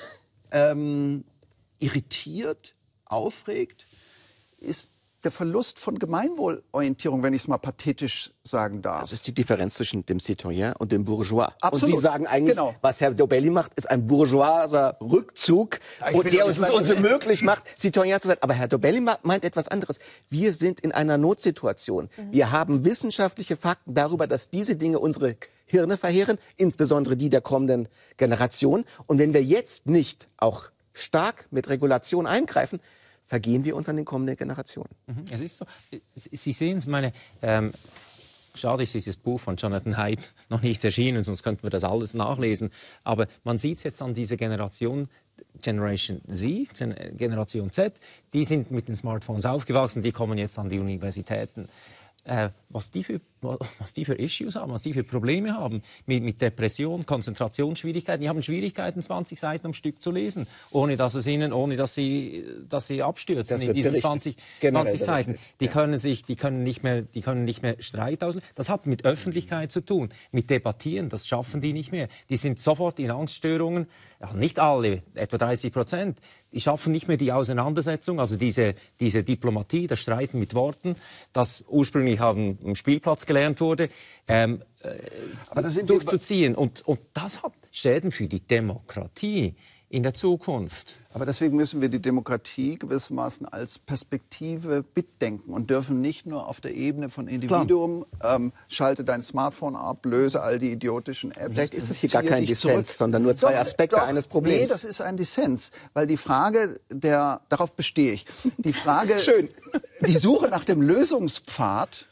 ähm, irritiert, aufregt, ist der Verlust von Gemeinwohlorientierung, wenn ich es mal pathetisch sagen darf. Das ist die Differenz zwischen dem Citoyen und dem Bourgeois. Absolut. Und Sie sagen eigentlich, genau. was Herr Dobelli macht, ist ein bourgeoiser Rückzug, und der uns es uns möglich macht, Citoyen zu sein. Aber Herr Dobelli meint etwas anderes. Wir sind in einer Notsituation. Mhm. Wir haben wissenschaftliche Fakten darüber, dass diese Dinge unsere Hirne verheeren, insbesondere die der kommenden Generation. Und wenn wir jetzt nicht auch stark mit Regulation eingreifen, vergehen wir uns an den kommenden Generationen. Mhm, es ist so. Sie sehen es, meine, ähm, schade ist dieses Buch von Jonathan Haidt noch nicht erschienen, sonst könnten wir das alles nachlesen. Aber man sieht es jetzt an dieser Generation, Generation Z, Generation Z, die sind mit den Smartphones aufgewachsen, die kommen jetzt an die Universitäten. Äh, was, die für, was die für Issues haben, was die für Probleme haben mit, mit Depression, Konzentrationsschwierigkeiten. Die haben Schwierigkeiten, zwanzig Seiten am Stück zu lesen, ohne dass es ihnen, ohne dass sie, dass sie abstürzen in diesen zwanzig, zwanzig Seiten. Die ja. können sich, die können nicht mehr, die können nicht mehr Streit auslösen. Das hat mit Öffentlichkeit zu tun, mit Debattieren. Das schaffen die nicht mehr. Die sind sofort in Angststörungen. Ja, nicht alle, etwa dreißig Prozent. Die schaffen nicht mehr die Auseinandersetzung, also diese, diese Diplomatie, das Streiten mit Worten, das ursprünglich haben am Spielplatz gelernt wurde, ähm, äh, Aber das sind durchzuziehen. Und, und das hat Schäden für die Demokratie in der Zukunft. Aber deswegen müssen wir die Demokratie gewissermaßen als Perspektive mitdenken und dürfen nicht nur auf der Ebene von Individuum, ähm, schalte dein Smartphone ab, löse all die idiotischen Apps. Vielleicht ist es hier gar kein Dissens, sondern nur zwei doch, Aspekte doch, eines Problems. Nee, das ist ein Dissens, weil die Frage, der, darauf bestehe ich, die Frage, Schön. die Suche nach dem Lösungspfad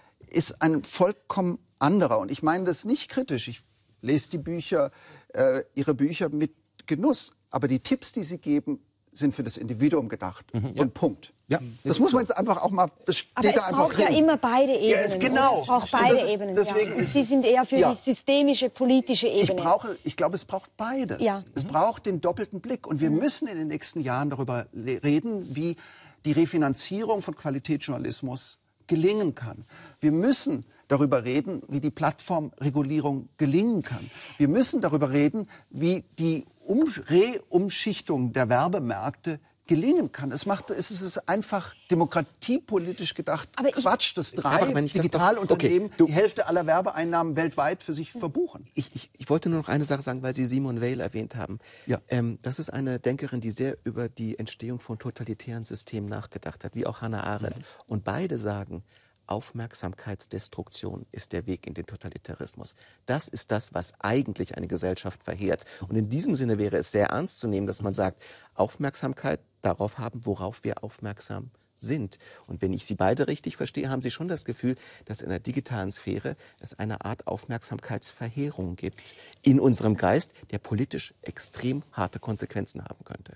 ist ein vollkommen anderer. Und ich meine das nicht kritisch. Ich lese die Bücher, äh, Ihre Bücher mit Genuss. Aber die Tipps, die Sie geben, sind für das Individuum gedacht. Mhm, ja. Und Punkt. Ja, das muss man jetzt einfach auch mal, das steht aber es da einfach braucht drin. ja immer beide Ebenen. Ja, es, genau. Es braucht beide ist, Ebenen. Deswegen ja. ist Sie sind eher für ja. die systemische, politische Ebene. Ich, brauche, ich glaube, es braucht beides. Ja. Es braucht den doppelten Blick. Und wir mhm. müssen in den nächsten Jahren darüber reden, wie die Refinanzierung von Qualitätsjournalismus gelingen kann. Wir müssen darüber reden, wie die Plattformregulierung gelingen kann. Wir müssen darüber reden, wie die um Reumschichtung der Werbemärkte gelingen kann. Es, macht, es ist einfach demokratiepolitisch gedacht aber Quatsch, dass drei Digitalunternehmen okay, die Hälfte aller Werbeeinnahmen weltweit für sich verbuchen. Ich, ich, ich wollte nur noch eine Sache sagen, weil Sie Simone Weil erwähnt haben. Ja. Ähm, das ist eine Denkerin, die sehr über die Entstehung von totalitären Systemen nachgedacht hat, wie auch Hannah Arendt. Mhm. Und beide sagen, Aufmerksamkeitsdestruktion ist der Weg in den Totalitarismus. Das ist das, was eigentlich eine Gesellschaft verheert. Und in diesem Sinne wäre es sehr ernst zu nehmen, dass man sagt, Aufmerksamkeit darauf haben, worauf wir aufmerksam sind. Und wenn ich Sie beide richtig verstehe, haben Sie schon das Gefühl, dass in der digitalen Sphäre es eine Art Aufmerksamkeitsverheerung gibt in unserem Geist, der politisch extrem harte Konsequenzen haben könnte.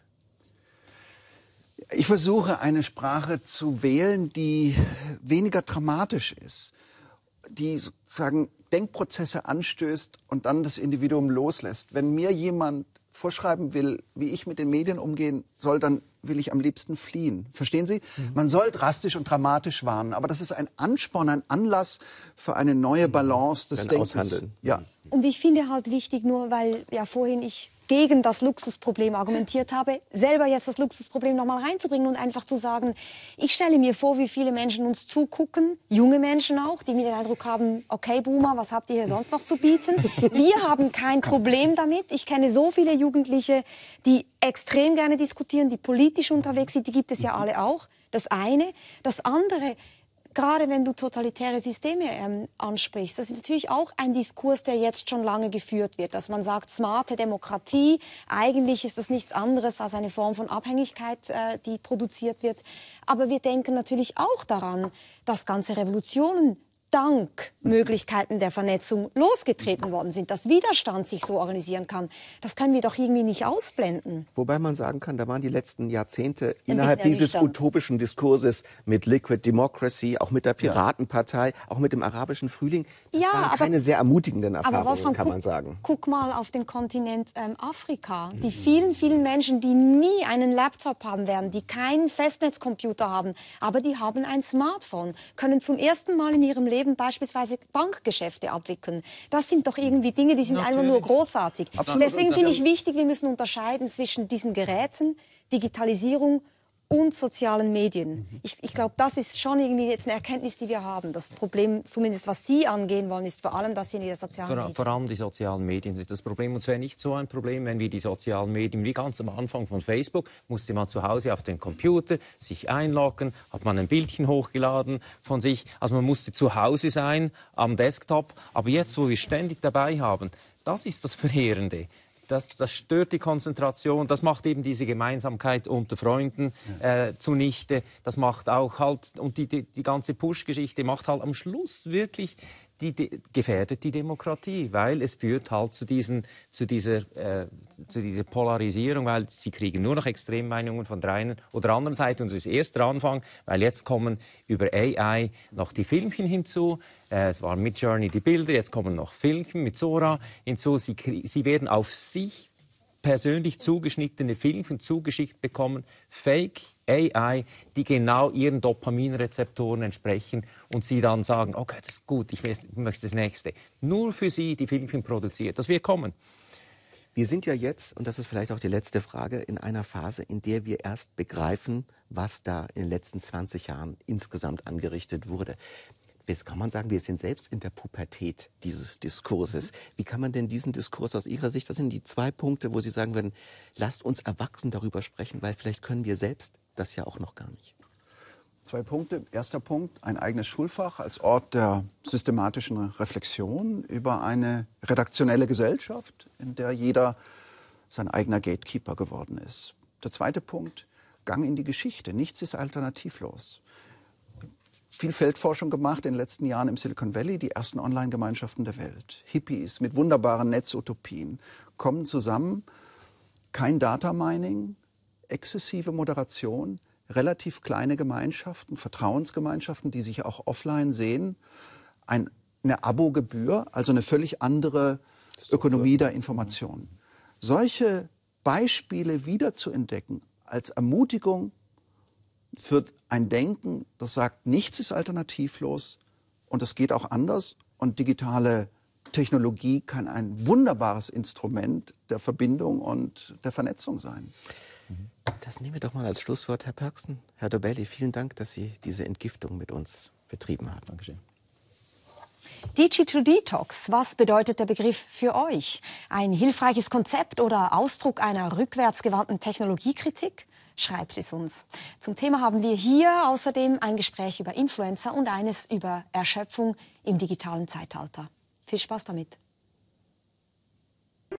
Ich versuche, eine Sprache zu wählen, die weniger dramatisch ist, die sozusagen Denkprozesse anstößt und dann das Individuum loslässt. Wenn mir jemand vorschreiben will, wie ich mit den Medien umgehen soll, dann will ich am liebsten fliehen. Verstehen Sie? Mhm. Man soll drastisch und dramatisch warnen, aber das ist ein Ansporn, ein Anlass für eine neue Balance des Denkens. Aushandeln. Ja. Und ich finde halt wichtig, nur weil ja vorhin ich gegen das Luxusproblem argumentiert habe, selber jetzt das Luxusproblem noch mal reinzubringen und einfach zu sagen, ich stelle mir vor, wie viele Menschen uns zugucken, junge Menschen auch, die mir den Eindruck haben, okay Boomer, was habt ihr hier sonst noch zu bieten? Wir haben kein Problem damit. Ich kenne so viele Jugendliche, die extrem gerne diskutieren, die politisch unterwegs sind, die gibt es ja alle auch. Das eine. Das andere, gerade wenn du totalitäre Systeme ähm, ansprichst, das ist natürlich auch ein Diskurs, der jetzt schon lange geführt wird, dass man sagt, smarte Demokratie, eigentlich ist das nichts anderes als eine Form von Abhängigkeit, äh, die produziert wird. Aber wir denken natürlich auch daran, dass ganze Revolutionen dank Möglichkeiten der Vernetzung losgetreten worden sind, dass Widerstand sich so organisieren kann. Das können wir doch irgendwie nicht ausblenden. Wobei man sagen kann, da waren die letzten Jahrzehnte innerhalb dieses utopischen Diskurses mit Liquid Democracy, auch mit der Piratenpartei, auch mit dem arabischen Frühling, das ja, waren aber, keine sehr ermutigenden Erfahrungen, aber Wolfram, kann man guck, sagen. Guck mal auf den Kontinent ähm, Afrika. Die vielen, vielen Menschen, die nie einen Laptop haben werden, die keinen Festnetzcomputer haben, aber die haben ein Smartphone, können zum ersten Mal in ihrem Leben beispielsweise Bankgeschäfte abwickeln. Das sind doch irgendwie Dinge, die sind Natürlich. einfach nur großartig. Absolut. Deswegen finde ich wichtig, wir müssen unterscheiden zwischen diesen Geräten, Digitalisierung und sozialen Medien. Ich, ich glaube, das ist schon irgendwie jetzt eine Erkenntnis, die wir haben. Das Problem, zumindest was Sie angehen wollen, ist vor allem das in den sozialen vor, Medien. Vor allem die sozialen Medien sind das Problem. Und es wäre nicht so ein Problem, wenn wir die sozialen Medien, wie ganz am Anfang von Facebook, musste man zu Hause auf den Computer sich einloggen, hat man ein Bildchen hochgeladen von sich. Also man musste zu Hause sein, am Desktop. Aber jetzt, wo wir ständig dabei haben, das ist das Verheerende. Das, das stört die Konzentration, das macht eben diese Gemeinsamkeit unter Freunden äh, zunichte. Das macht auch halt, und die, die, die ganze Push-Geschichte macht halt am Schluss wirklich, die, die gefährdet die Demokratie, weil es führt halt zu, diesen, zu, dieser, äh, zu dieser Polarisierung, weil sie kriegen nur noch Extremmeinungen von der einen oder anderen Seite. Und das ist erst der Anfang, weil jetzt kommen über A I noch die Filmchen hinzu. Äh, es waren mit Journey die Bilder, jetzt kommen noch Filmchen mit Sora hinzu. Sie, sie werden auf sich persönlich zugeschnittene Filmchen zugeschickt bekommen, Fake A I, die genau ihren Dopaminrezeptoren entsprechen und sie dann sagen, okay, das ist gut, ich möchte das Nächste. Nur für sie die Filmchen produziert. Das wird kommen. Wir sind ja jetzt, und das ist vielleicht auch die letzte Frage, in einer Phase, in der wir erst begreifen, was da in den letzten zwanzig Jahren insgesamt angerichtet wurde. Jetzt kann man sagen, wir sind selbst in der Pubertät dieses Diskurses. Wie kann man denn diesen Diskurs aus Ihrer Sicht, was sind die zwei Punkte, wo Sie sagen würden, lasst uns erwachsen darüber sprechen, weil vielleicht können wir selbst das ja auch noch gar nicht. Zwei Punkte. Erster Punkt, ein eigenes Schulfach als Ort der systematischen Reflexion über eine redaktionelle Gesellschaft, in der jeder sein eigener Gatekeeper geworden ist. Der zweite Punkt, Gang in die Geschichte. Nichts ist alternativlos. Viel Feldforschung gemacht in den letzten Jahren im Silicon Valley, die ersten Online-Gemeinschaften der Welt. Hippies mit wunderbaren Netzutopien kommen zusammen. Kein Data-Mining, exzessive Moderation, relativ kleine Gemeinschaften, Vertrauensgemeinschaften, die sich auch offline sehen. Ein, eine Abogebühr, also eine völlig andere Ökonomie der Information. Solche Beispiele wiederzuentdecken als Ermutigung für ein Denken, das sagt, nichts ist alternativlos und es geht auch anders. Und digitale Technologie kann ein wunderbares Instrument der Verbindung und der Vernetzung sein. Das nehmen wir doch mal als Schlusswort, Herr Pörksen. Herr Dobelli, vielen Dank, dass Sie diese Entgiftung mit uns betrieben haben. Dankeschön. Digital Detox, was bedeutet der Begriff für euch? Ein hilfreiches Konzept oder Ausdruck einer rückwärtsgewandten Technologiekritik? Schreibt es uns. Zum Thema haben wir hier außerdem ein Gespräch über Influencer und eines über Erschöpfung im digitalen Zeitalter. Viel Spaß damit.